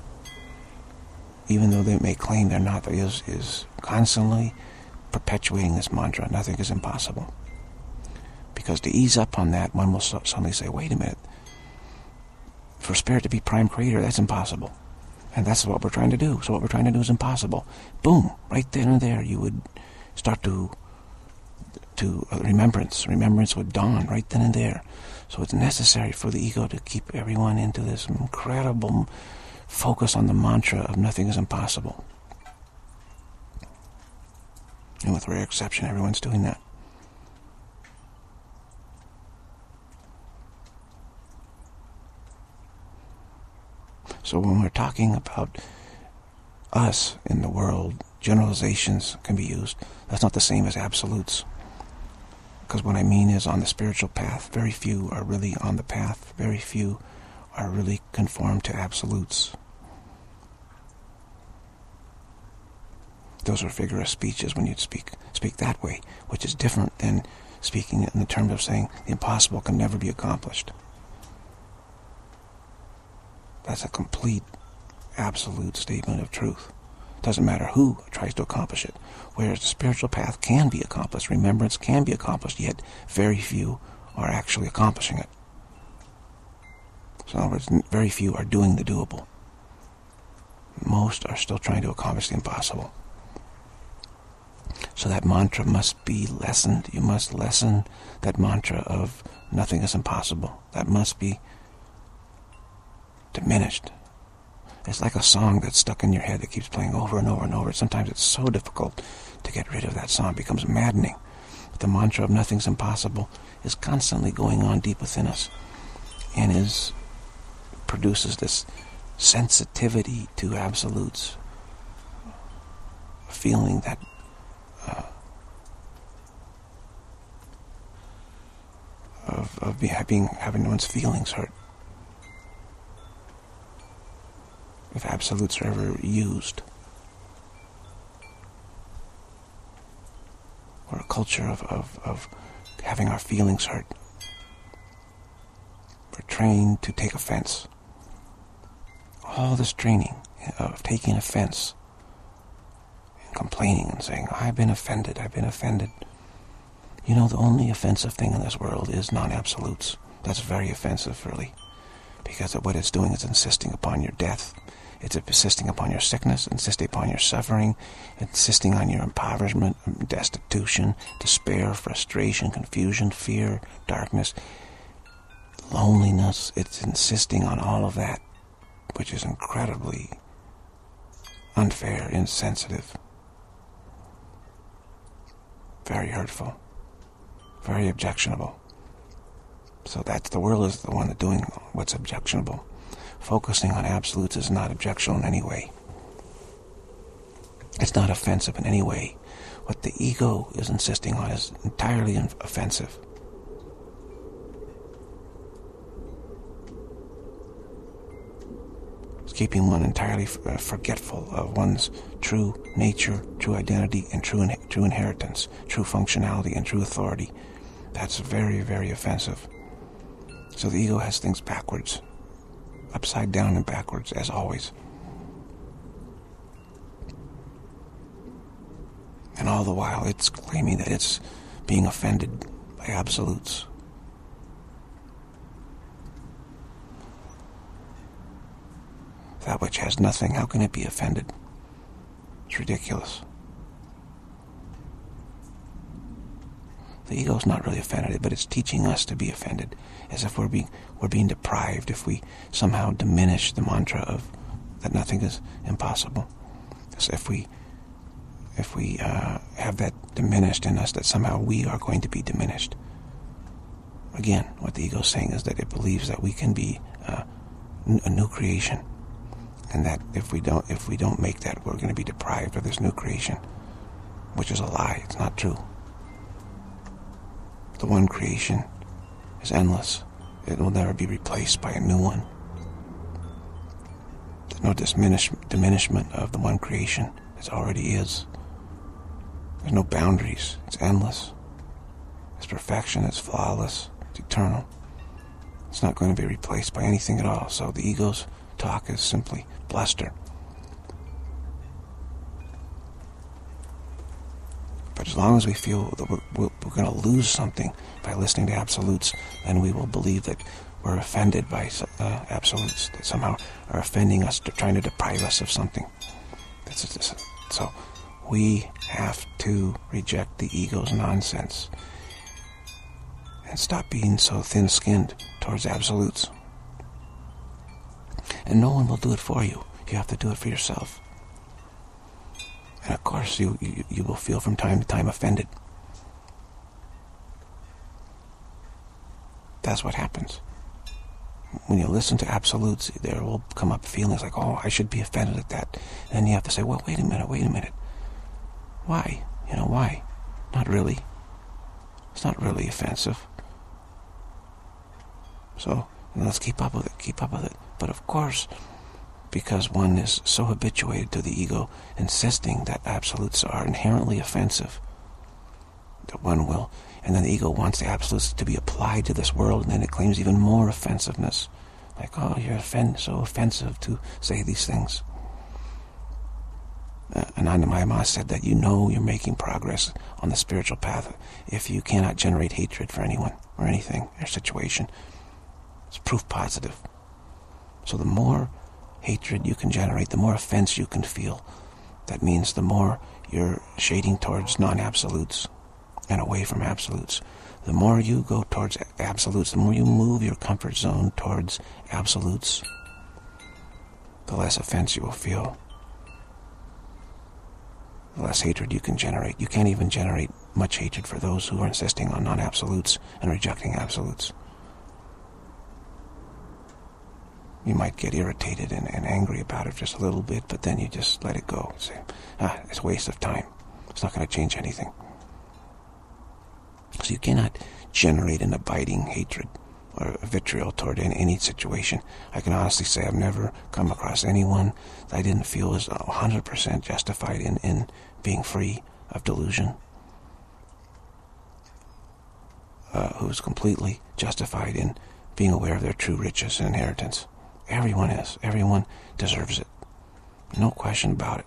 even though they may claim they're not, is constantly perpetuating this mantra, nothing is impossible. Because to ease up on that, one will suddenly say, wait a minute, for spirit to be prime creator, that's impossible. And that's what we're trying to do. So what we're trying to do is impossible. Boom! Right then and there, you would start to remembrance. Remembrance would dawn right then and there. So it's necessary for the ego to keep everyone into this incredible focus on the mantra of nothing is impossible. And with rare exception, everyone's doing that. So when we're talking about us in the world, generalizations can be used. That's not the same as absolutes. Because what I mean is, on the spiritual path, very few are really on the path. Very few are really conformed to absolutes. Those are vigorous speeches when you speak that way, which is different than speaking in the terms of saying the impossible can never be accomplished. That's a complete, absolute statement of truth. It doesn't matter who tries to accomplish it. Whereas the spiritual path can be accomplished, remembrance can be accomplished, yet very few are actually accomplishing it. So in other words, very few are doing the doable. Most are still trying to accomplish the impossible. So that mantra must be lessened. You must lessen that mantra of nothing is impossible. That must be diminished. It's like a song that's stuck in your head that keeps playing over and over and over. Sometimes it's so difficult to get rid of that song. It becomes maddening. But the mantra of nothing's impossible is constantly going on deep within us, and produces this sensitivity to absolutes, a feeling that of having one's feelings hurt. If absolutes are ever used, We're a culture of having our feelings hurt. We're trained to take offense. All this training of taking offense and complaining and saying, I've been offended, I've been offended. You know, the only offensive thing in this world is non-absolutes. That's very offensive, really. Because what it's doing is insisting upon your death. It's insisting upon your sickness, insisting upon your suffering, insisting on your impoverishment, destitution, despair, frustration, confusion, fear, darkness, loneliness. It's insisting on all of that, which is incredibly unfair, insensitive, very hurtful, very objectionable. So that's the world is the one that's doing what's objectionable. Focusing on absolutes is not objectionable in any way. It's not offensive in any way. What the ego is insisting on is entirely offensive. It's keeping one entirely forgetful of one's true nature, true identity, and true inheritance, true functionality, and true authority. That's very, very offensive. So the ego has things backwards, upside down and backwards, as always. And all the while, it's claiming that it's being offended by absolutes. That which has nothing, how can it be offended? It's ridiculous. The ego's not really offended, but it's teaching us to be offended, as if we're being deprived if we somehow diminish the mantra of that nothing is impossible. As if we have that diminished in us, that somehow we are going to be diminished. Again, what the ego is saying is that it believes that we can be a new creation, and that if we don't make that, we're going to be deprived of this new creation, which is a lie. It's not true. The one creation is endless. It will never be replaced by a new one. There's no diminishment of the one creation. It already is. There's no boundaries. It's endless. It's perfection. It's flawless. It's eternal. It's not going to be replaced by anything at all. So the ego's talk is simply bluster. But as long as we feel that we're going to lose something by listening to absolutes, then we will believe that we're offended by absolutes, that somehow are offending us, trying to deprive us of something. So we have to reject the ego's nonsense and stop being so thin-skinned towards absolutes. And no one will do it for you. You have to do it for yourself. And of course, you will feel from time to time offended. That's what happens. When you listen to absolutes, there will come up feelings like, oh, I should be offended at that. And then you have to say, well, wait a minute. Why? Why? Not really. It's not really offensive. So, let's keep up with it. But of course, because one is so habituated to the ego insisting that absolutes are inherently offensive, that one will, and then the ego wants the absolutes to be applied to this world, and then it claims even more offensiveness. Like, oh, you're so offensive to say these things. Ananda Mayama said that you're making progress on the spiritual path if you cannot generate hatred for anyone or anything or situation. It's proof positive. So the more hatred you can generate, the more offense you can feel. That means the more you're shading towards non-absolutes and away from absolutes. The more you go towards absolutes, the more you move your comfort zone towards absolutes, the less offense you will feel, the less hatred you can generate. You can't even generate much hatred for those who are insisting on non-absolutes and rejecting absolutes. You might get irritated and angry about it just a little bit, but then you just let it go. Say, it's a waste of time. It's not going to change anything. So you cannot generate an abiding hatred or vitriol toward any situation. I can honestly say I've never come across anyone that I didn't feel was 100% justified in being free of delusion. who's completely justified in being aware of their true riches and inheritance. Everyone is. Everyone deserves it. No question about it.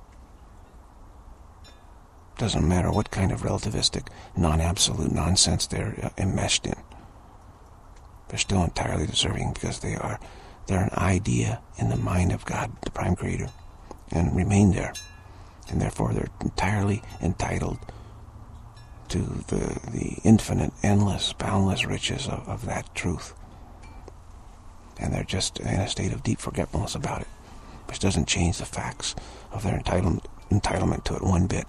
Doesn't matter what kind of relativistic, non-absolute nonsense they're enmeshed in. They're still entirely deserving because they're an idea in the mind of God, the Prime Creator, and remain there. And therefore they're entirely entitled to the infinite, endless, boundless riches of that truth. And they're just in a state of deep forgetfulness about it, which doesn't change the facts of their entitlement to it one bit.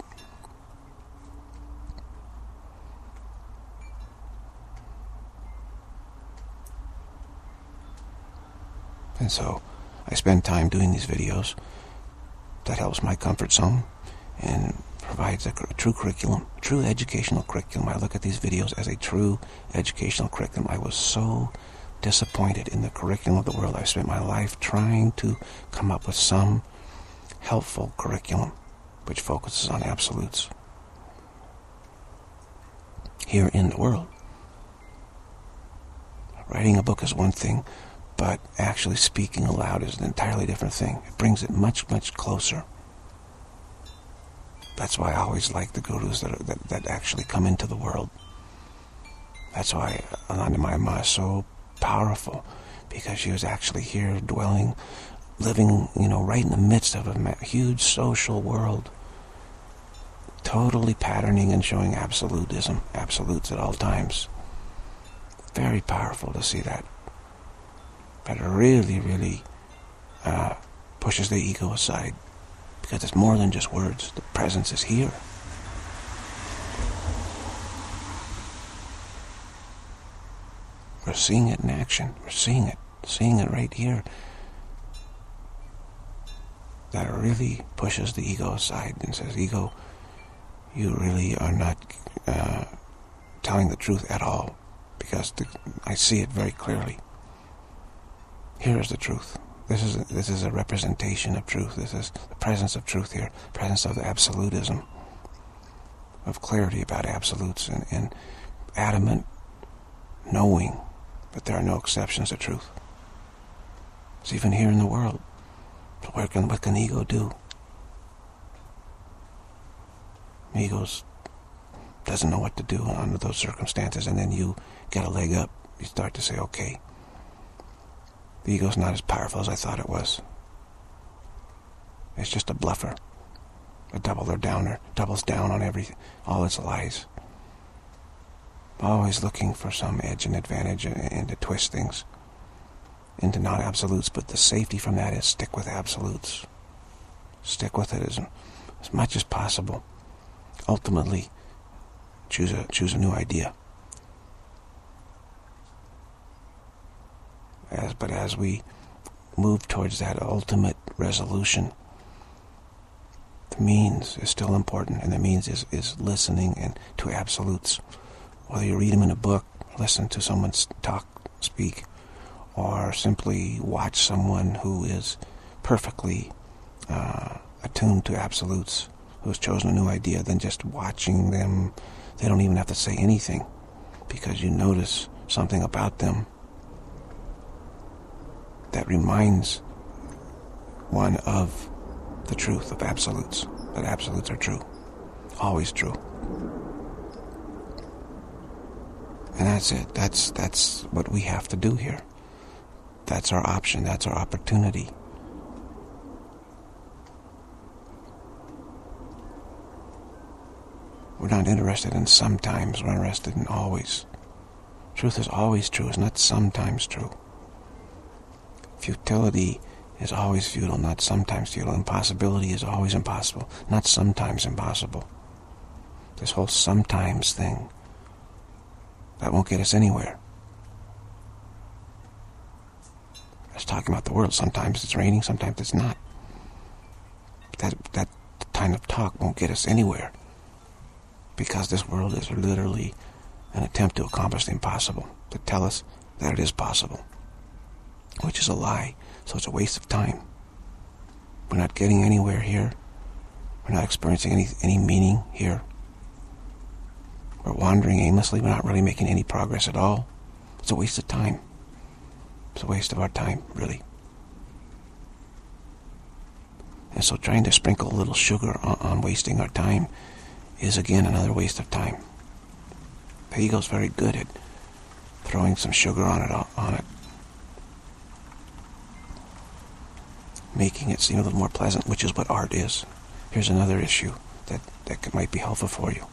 And so I spend time doing these videos. That helps my comfort zone and provides a true curriculum, true educational curriculum. I look at these videos as a true educational curriculum. I was so disappointed in the curriculum of the world. I've spent my life trying to come up with some helpful curriculum which focuses on absolutes here in the world. Writing a book is one thing, but actually speaking aloud is an entirely different thing. It brings it much, much closer. That's why I always like the gurus that actually come into the world. That's why Ananda Ma is so powerful, because she was actually here dwelling, living, right in the midst of a huge social world, totally patterning and showing absolutes at all times. Very powerful to see that. But it really, really pushes the ego aside, because it's more than just words. The presence is here. We're seeing it in action. We're seeing it right here. That really pushes the ego aside and says, ego, you really are not telling the truth at all, because I see it very clearly. Here is the truth. This is a representation of truth. This is the presence of truth here, presence of the absolutism, of clarity about absolutes, and adamant knowing that there are no exceptions to truth. It's even here in the world. What can ego do? Ego doesn't know what to do under those circumstances, and then you get a leg up. You start to say, okay, the ego's not as powerful as I thought it was. It's just a bluffer, a doubler downer, doubles down on all its lies. Always looking for some edge and advantage and to twist things into not absolutes, but the safety from that is stick with absolutes. Stick with it as much as possible. Ultimately, choose a new idea. But as we move towards that ultimate resolution, the means is still important, and the means is listening and to absolutes. Whether you read them in a book, listen to someone speak, or simply watch someone who is perfectly attuned to absolutes, who has chosen a new idea, then just watching them, they don't even have to say anything, because you notice something about them that reminds one of the truth of absolutes, that absolutes are true, always true. And that's it. That's what we have to do here. That's our option. That's our opportunity. We're not interested in sometimes. We're interested in always. Truth is always true. It's not sometimes true. Futility is always futile, not sometimes futile. Impossibility is always impossible, not sometimes impossible. This whole sometimes thing, that won't get us anywhere. It's talking about the world. Sometimes it's raining, sometimes it's not. That kind of talk won't get us anywhere, because this world is literally an attempt to accomplish the impossible, to tell us that it is possible, which is a lie. So it's a waste of time. We're not getting anywhere here. We're not experiencing any meaning here. We're wandering aimlessly. We're not really making any progress at all. It's a waste of time. It's a waste of our time, really. And so trying to sprinkle a little sugar on wasting our time is, again, another waste of time. The ego's very good at throwing some sugar on it, making it seem a little more pleasant, which is what art is. Here's another issue that might be helpful for you.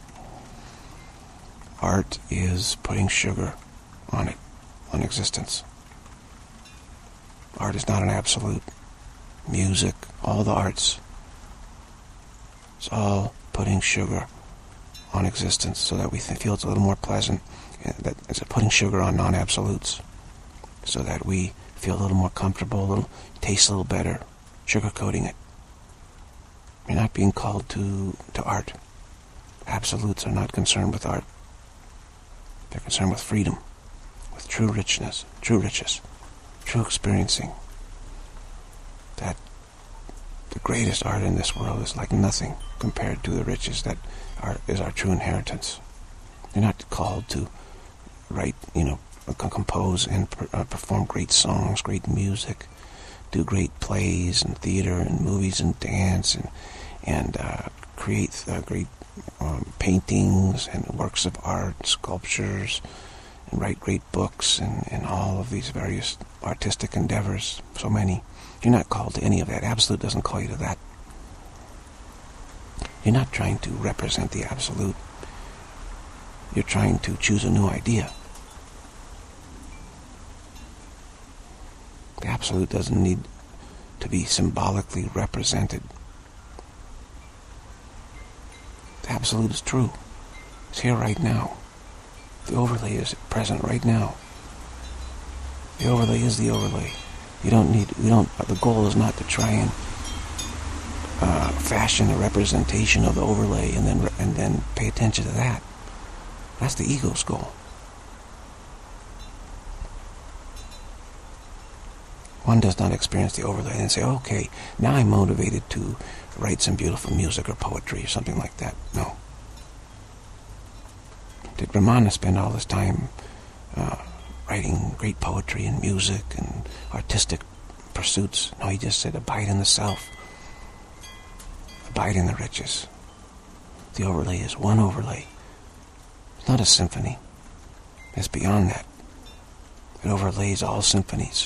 Art is putting sugar on it, on existence. Art is not an absolute. Music, all the arts, it's all putting sugar on existence so that we feel it's a little more pleasant. That it's putting sugar on non-absolutes so that we feel a little more comfortable, tastes a little better, sugarcoating it. You're not being called to art. Absolutes are not concerned with art. They're concerned with freedom, with true richness, true riches, true experiencing. That the greatest art in this world is like nothing compared to the riches that is our true inheritance. You're not called to write, compose and perform great songs, great music, do great plays and theater and movies and dance and create great paintings and works of art, sculptures, and write great books and all of these various artistic endeavors, so many. You're not called to any of that. Absolute doesn't call you to that. You're not trying to represent the absolute. You're trying to choose a new idea. The absolute doesn't need to be symbolically represented. The absolute is true. It's here right now. The overlay is present right now. The overlay is the overlay. The goal is not to try and fashion a representation of the overlay and then pay attention to that. That's the ego's goal. One does not experience the overlay and say, okay, now I'm motivated to write some beautiful music or poetry or something like that. No. Did Ramana spend all his time writing great poetry and music and artistic pursuits? No, he just said, abide in the self. Abide in the riches. The overlay is one overlay. It's not a symphony. It's beyond that. It overlays all symphonies.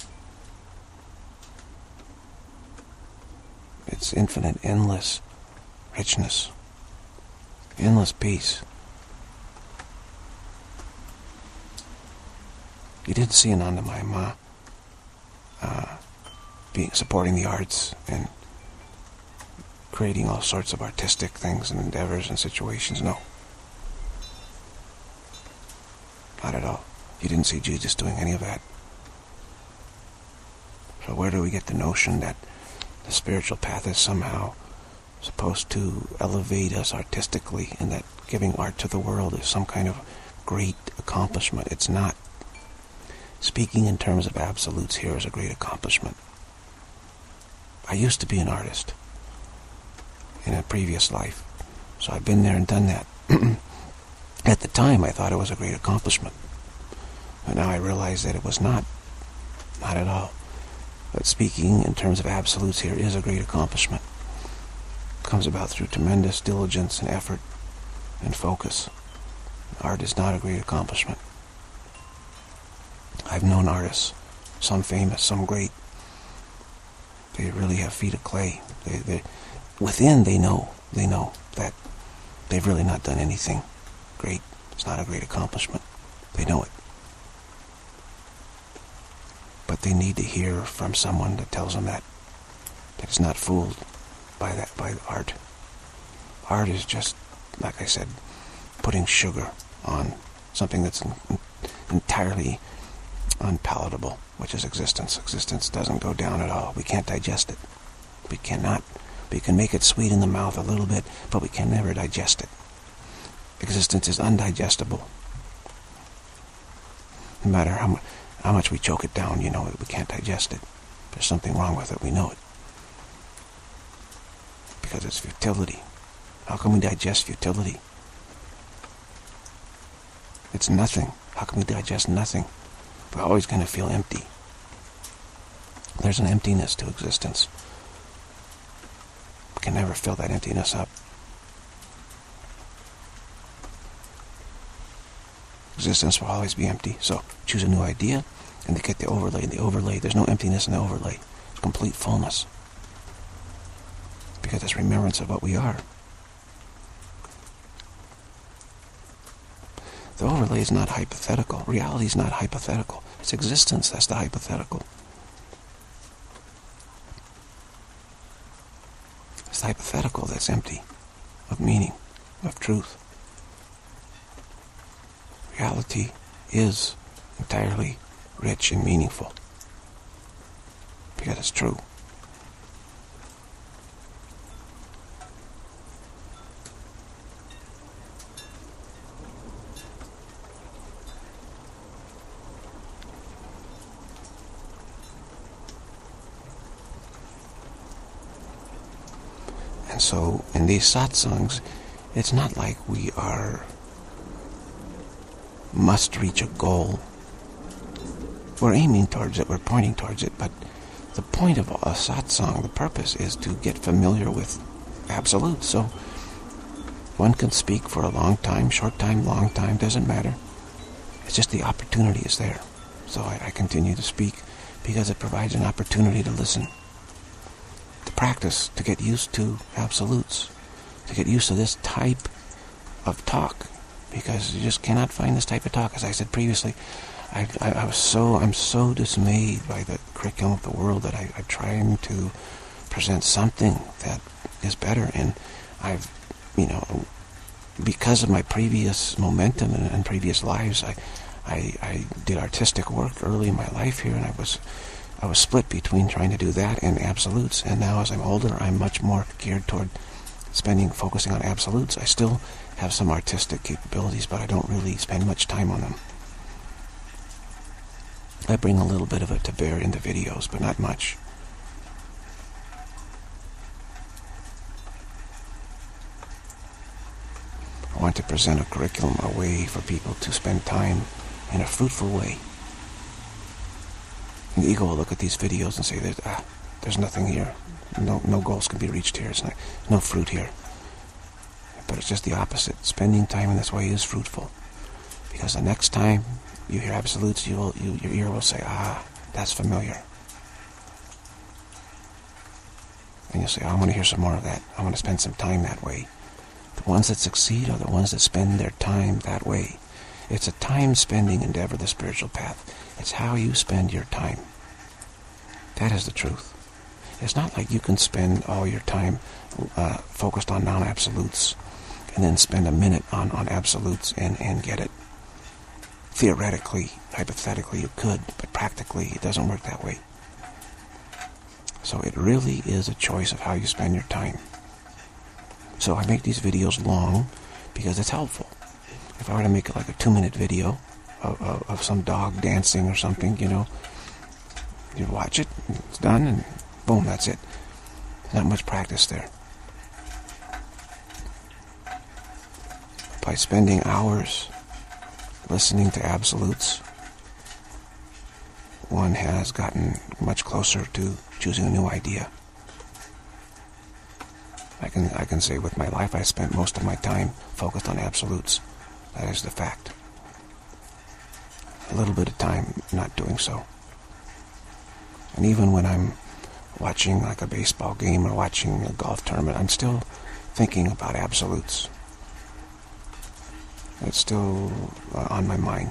It's infinite, endless richness. Endless peace. You didn't see Anandamayi Ma supporting the arts and creating all sorts of artistic things and endeavors and situations. No. Not at all. You didn't see Jesus doing any of that. So where do we get the notion that the spiritual path is somehow supposed to elevate us artistically and that giving art to the world is some kind of great accomplishment? It's not. Speaking in terms of absolutes here is a great accomplishment. I used to be an artist in a previous life, so I've been there and done that. At the time, I thought it was a great accomplishment, but now I realize that it was not at all. But speaking in terms of absolutes here is a great accomplishment. It comes about through tremendous diligence and effort and focus. Art is not a great accomplishment. I've known artists, some famous, some great. They really have feet of clay. Within they know that they've really not done anything great. It's not a great accomplishment. They know it. But they need to hear from someone that tells them that it's not fooled by art. Art is just, like I said, putting sugar on something that's entirely unpalatable, which is existence. Existence doesn't go down at all. We can't digest it. We cannot. We can make it sweet in the mouth a little bit, but we can never digest it. Existence is undigestible. No matter how much we choke it down, we can't digest it. There's something wrong with it. We know it. Because it's futility. How can we digest futility? It's nothing. How can we digest nothing? We're always going to feel empty. There's an emptiness to existence. We can never fill that emptiness up. Existence will always be empty. So choose a new idea, and they get the overlay. In the overlay, there's no emptiness in the overlay. It's complete fullness. Because it's remembrance of what we are. The overlay is not hypothetical. Reality is not hypothetical. It's existence that's the hypothetical. It's the hypothetical that's empty of meaning, of truth. Reality is entirely rich and meaningful because it's true. And so in these satsangs, it's not like we must reach a goal. We're aiming towards it, we're pointing towards it, but the point of a satsang, the purpose, is to get familiar with absolute. So one can speak for a long time, short time, long time, doesn't matter. It's just the opportunity is there. So I continue to speak because it provides an opportunity to listen, to practice, to get used to absolutes, to get used to this type of talk, because you just cannot find this type of talk. As I said previously, I'm so dismayed by the curriculum of the world that I'm trying to present something that is better. And I've, because of my previous momentum and previous lives, I did artistic work early in my life here, and I was split between trying to do that and absolutes. And now as I'm older, I'm much more geared toward focusing on absolutes. I still have some artistic capabilities, but I don't really spend much time on them. I bring a little bit of it to bear in the videos, but not much. I want to present a curriculum, a way for people to spend time in a fruitful way. And the ego will look at these videos and say, there's nothing here. No goals can be reached here. It's no fruit here. But it's just the opposite. Spending time in this way is fruitful. Because the next time you hear absolutes, your ear will say, that's familiar. And you'll say, I want to hear some more of that. I want to spend some time that way. The ones that succeed are the ones that spend their time that way. It's a time-spending endeavor, the spiritual path. It's how you spend your time. That is the truth. It's not like you can spend all your time focused on non-absolutes and then spend a minute on absolutes and get it. Theoretically, hypothetically, you could, but practically it doesn't work that way. So it really is a choice of how you spend your time. So I make these videos long because it's helpful. If I were to make like a 2-minute video of some dog dancing or something, you watch it, it's done, and boom, that's it. Not much practice there. By spending hours listening to absolutes, one has gotten much closer to choosing a new idea. I can say with my life I spent most of my time focused on absolutes. That is the fact. A little bit of time not doing so. And even when I'm watching like a baseball game or watching a golf tournament, I'm still thinking about absolutes. It's still on my mind.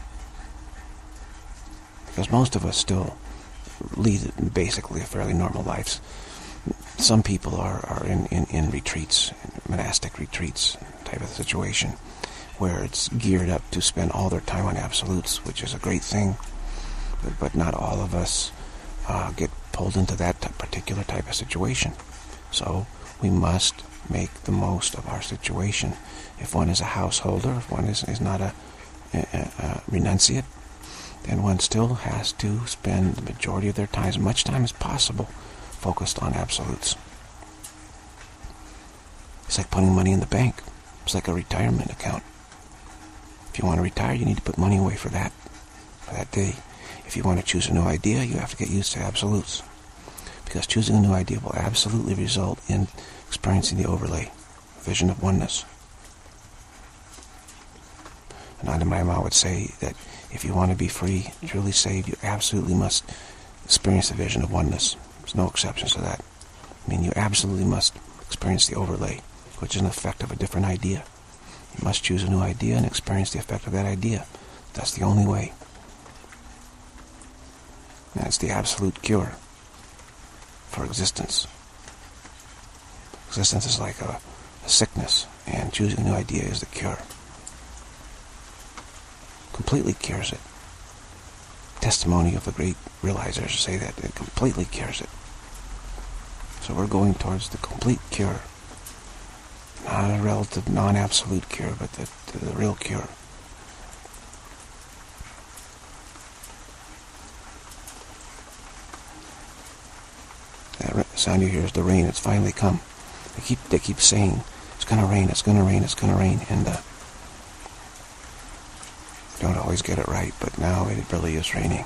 Because most of us still lead basically a fairly normal lives. Some people are in retreats, monastic retreats type of situation, where it's geared up to spend all their time on absolutes, which is a great thing. But not all of us get pulled into that particular type of situation. So we must make the most of our situation. If one is a householder, if one is not a renunciate, then one still has to spend the majority of their time, as much time as possible, focused on absolutes. It's like putting money in the bank. It's like a retirement account. If you want to retire, you need to put money away for that day. If you want to choose a new idea, you have to get used to absolutes. Because choosing a new idea will absolutely result in experiencing the overlay, vision of oneness. And Adamaya would say that if you want to be free, truly saved, you absolutely must experience the vision of oneness. There's no exceptions to that. I mean, you absolutely must experience the overlay, which is an effect of a different idea. You must choose a new idea and experience the effect of that idea. That's the only way. And it's the absolute cure for existence. Existence is like a sickness, and choosing a new idea is the cure. Completely cures it. Testimony of the great realizers say that it completely cures it. So we're going towards the complete cure. Not a relative, non-absolute cure, but the real cure. That sound you hear is the rain. It's finally come. They keep saying it's going to rain, it's going to rain, it's going to rain, and don't always get it right, but now it really is raining.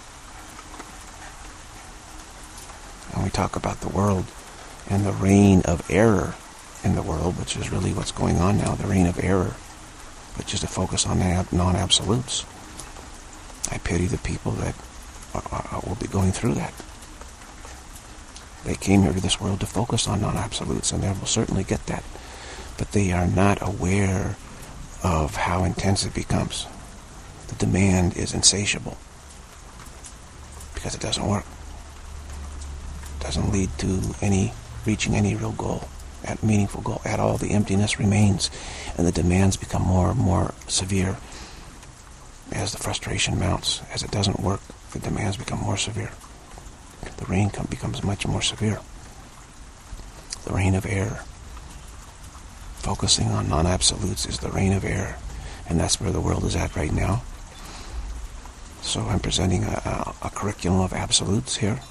And we talk about the world and the reign of error in the world, which is really what's going on now, the reign of error, which is to focus on non-absolutes. I pity the people that will be going through that. They came here to this world to focus on non-absolutes, and they will certainly get that. But they are not aware of how intense it becomes. The demand is insatiable because it doesn't work. It doesn't lead to reaching any real goal, meaningful goal at all. The emptiness remains, and the demands become more and more severe as the frustration mounts. As it doesn't work, the demands become more severe. The rain becomes much more severe. The reign of error. Focusing on non-absolutes is the reign of error, and that's where the world is at right now. So I'm presenting a curriculum of absolutes here,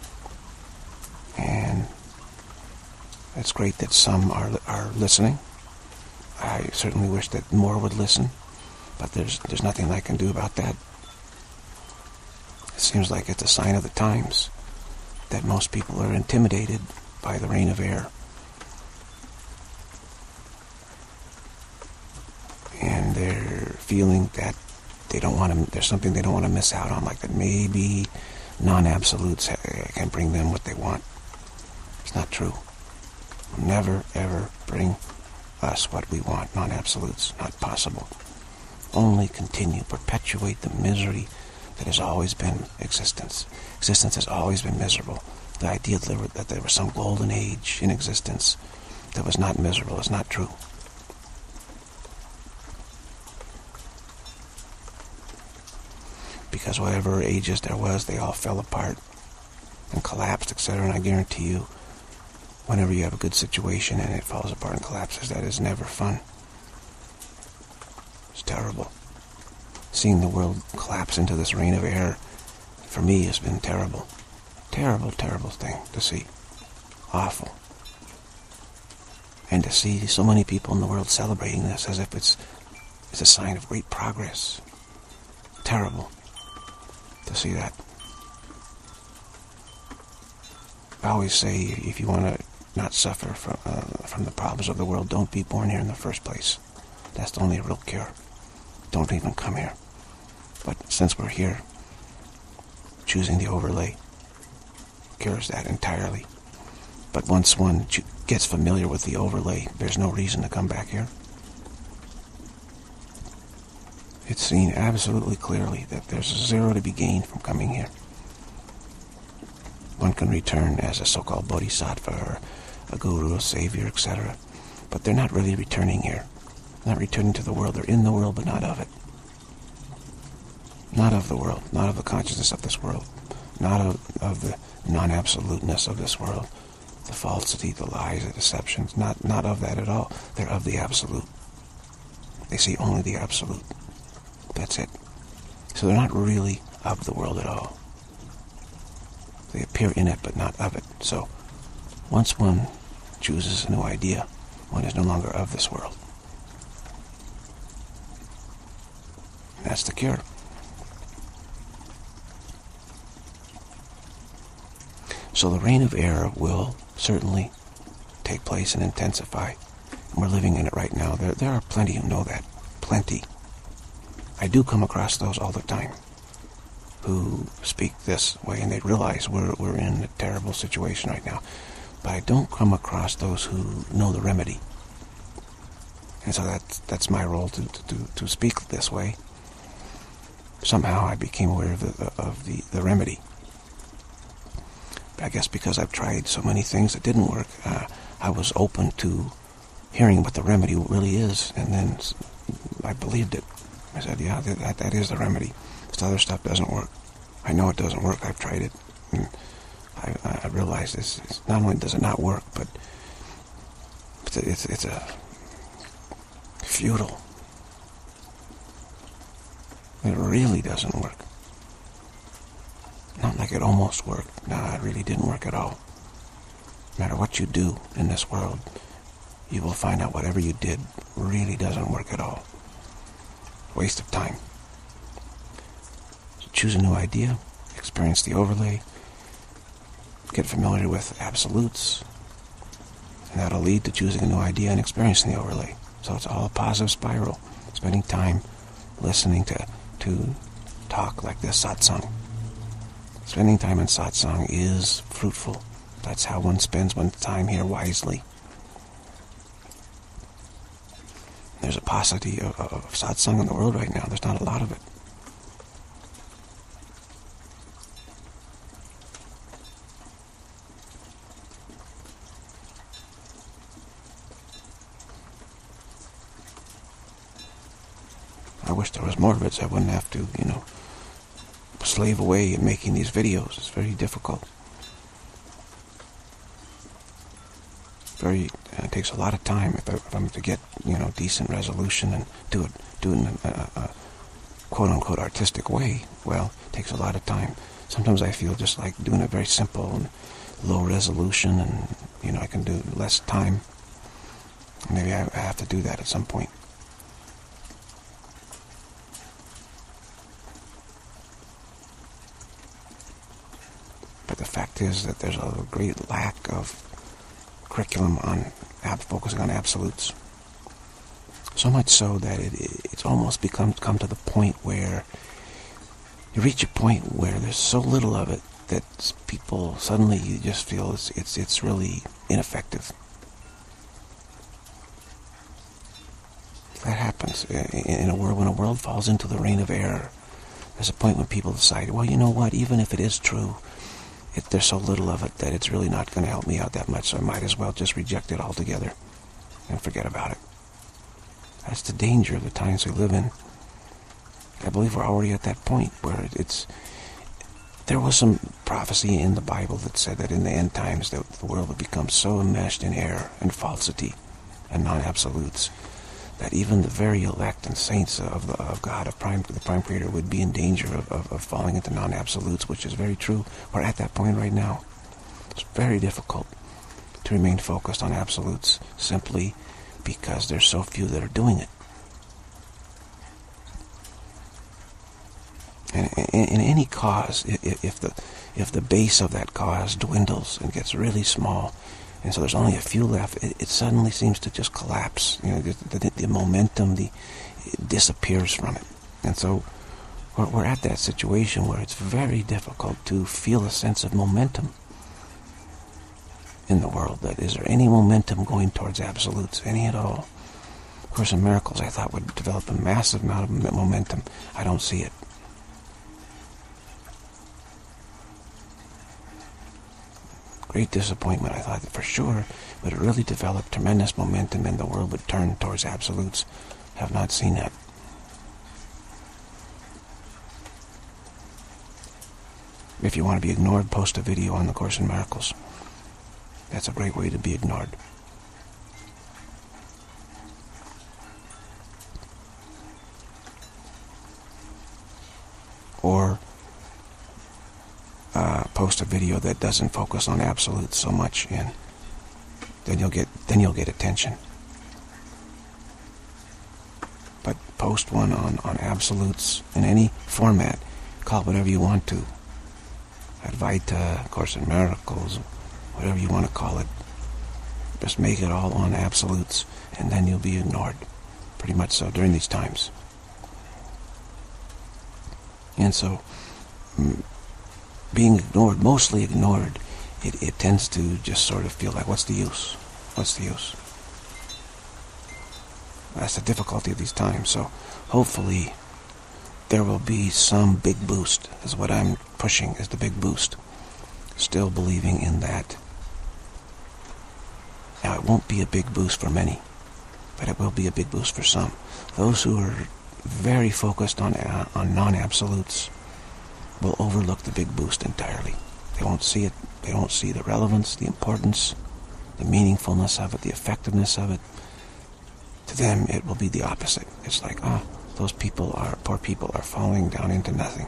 and it's great that some are listening. I certainly wish that more would listen, but there's nothing I can do about that. It seems like it's a sign of the times that most people are intimidated by the reign of error. And they're feeling that there's something they don't want to miss out on, like that maybe non-absolutes can bring them what they want. It's not true. Will never, ever bring us what we want, non-absolutes. Not possible. Only continue, perpetuate the misery that has always been existence. Existence has always been miserable. The idea that there was some golden age in existence that was not miserable is not true. Because whatever ages there was, they all fell apart and collapsed, etc. And I guarantee you, whenever you have a good situation and it falls apart and collapses, that is never fun. It's terrible. Seeing the world collapse into this reign of error, for me, has been terrible. Terrible, terrible thing to see. Awful. And to see so many people in the world celebrating this as if it's a sign of great progress. Terrible to see that. I always say, if you want to not suffer from the problems of the world, don't be born here in the first place. That's the only real cure. Don't even come here. But since we're here, choosing the overlay cures that entirely. But once one gets familiar with the overlay, there's no reason to come back here. It's seen absolutely clearly that there's zero to be gained from coming here. One can return as a so-called bodhisattva or a guru, a savior, etc. But they're not really returning here. They're not returning to the world. They're in the world, but not of it. Not of the world. Not of the consciousness of this world. Not of the non-absoluteness of this world. The falsity, the lies, the deceptions. Not of that at all. They're of the absolute. They see only the absolute. That's it. So they're not really of the world at all. They appear in it, but not of it. So once one chooses a new idea, one is no longer of this world. That's the cure. So the reign of error will certainly take place and intensify. We're living in it right now. There are plenty who know that. Plenty. I do come across those all the time who speak this way, and they realize we're in a terrible situation right now. But I don't come across those who know the remedy. And so that's my role to speak this way. Somehow I became aware of the remedy. But I guess because I've tried so many things that didn't work, I was open to hearing what the remedy really is, and then I believed it. I said, yeah, that is the remedy. This other stuff doesn't work. I know it doesn't work. I've tried it. And I realized this. Not only does it not work, but it's a futile. It really doesn't work. Not like it almost worked. No, it really didn't work at all. No matter what you do in this world, you will find out whatever you did really doesn't work at all. Waste of time. So choose a new idea, experience the overlay, get familiar with absolutes, and that'll lead to choosing a new idea and experiencing the overlay. So it's all a positive spiral. Spending time listening to talk like this satsang. Spending time in satsang is fruitful. That's how one spends one's time here wisely. There's a paucity of satsang in the world right now. There's not a lot of it. I wish there was more of it so I wouldn't have to, slave away in making these videos. It's very difficult. It takes a lot of time if I'm to get, decent resolution and do it in a quote-unquote artistic way. Well, it takes a lot of time. Sometimes I feel just like doing it very simple and low resolution, and, I can do less time. Maybe I have to do that at some point. But the fact is that there's a great lack of curriculum on focusing on absolutes. So much so that it's almost come to the point where you reach a point where there's so little of it that people suddenly you just feel it's really ineffective. That happens in a world when a world falls into the reign of error. There's a point when people decide, well, you know what? Even if it is true, there's so little of it that it's really not going to help me out that much, so I might as well just reject it altogether and forget about it. That's the danger of the times we live in. I believe we're already at that point where there was some prophecy in the Bible that said that in the end times the world would become so enmeshed in error and falsity and non-absolutes that even the very elect and saints of God, the Prime Creator, would be in danger of falling into non-absolutes, which is very true. We're at that point right now. It's very difficult to remain focused on absolutes simply because there's so few that are doing it. And in any cause, if the base of that cause dwindles and gets really small, and so there's only a few left, it suddenly seems to just collapse. The momentum, it disappears from it. And so we're at that situation where it's very difficult to feel a sense of momentum in the world. That is there any momentum going towards absolutes, any at all? Of course, in Miracles, I thought would develop a massive amount of momentum. I don't see it. Great disappointment. I thought that for sure would really develop tremendous momentum and the world would turn towards absolutes. Have not seen that. If you want to be ignored, post a video on the Course in Miracles. That's a great way to be ignored. Or post a video that doesn't focus on absolutes so much, and then you'll get attention. But host one on absolutes in any format. Call it whatever you want to. Advaita, Course in Miracles, whatever you want to call it. Just make it all on absolutes, and then you'll be ignored. Pretty much so during these times. And so, being ignored, mostly ignored, it tends to just sort of feel like, what's the use? What's the use? That's the difficulty of these times. So hopefully there will be some big boost, is what I'm pushing, is the big boost. Still believing in that. Now, it won't be a big boost for many, but it will be a big boost for some. Those who are very focused on non-absolutes will overlook the big boost entirely. They won't see it. They don't see the relevance, the importance, the meaningfulness of it, the effectiveness of it. To them, it will be the opposite. It's like, those poor people are falling down into nothing.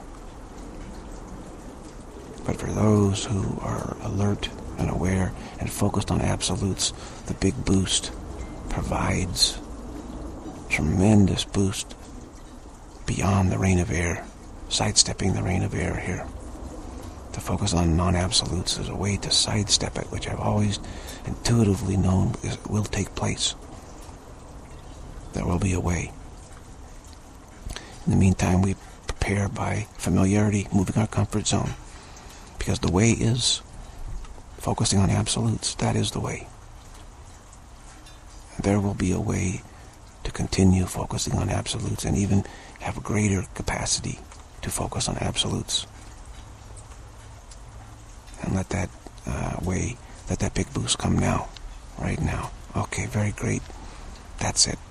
But for those who are alert and aware and focused on absolutes, the big boost provides tremendous boost beyond the rain of air, sidestepping the rain of air here. To focus on non-absolutes is a way to sidestep it, which I've always intuitively known will take place. There will be a way. In the meantime, we prepare by familiarity, moving our comfort zone. Because the way is focusing on absolutes. That is the way. There will be a way to continue focusing on absolutes and even have a greater capacity to focus on absolutes. And let that let that big boost come now, right now. Okay, very great. That's it.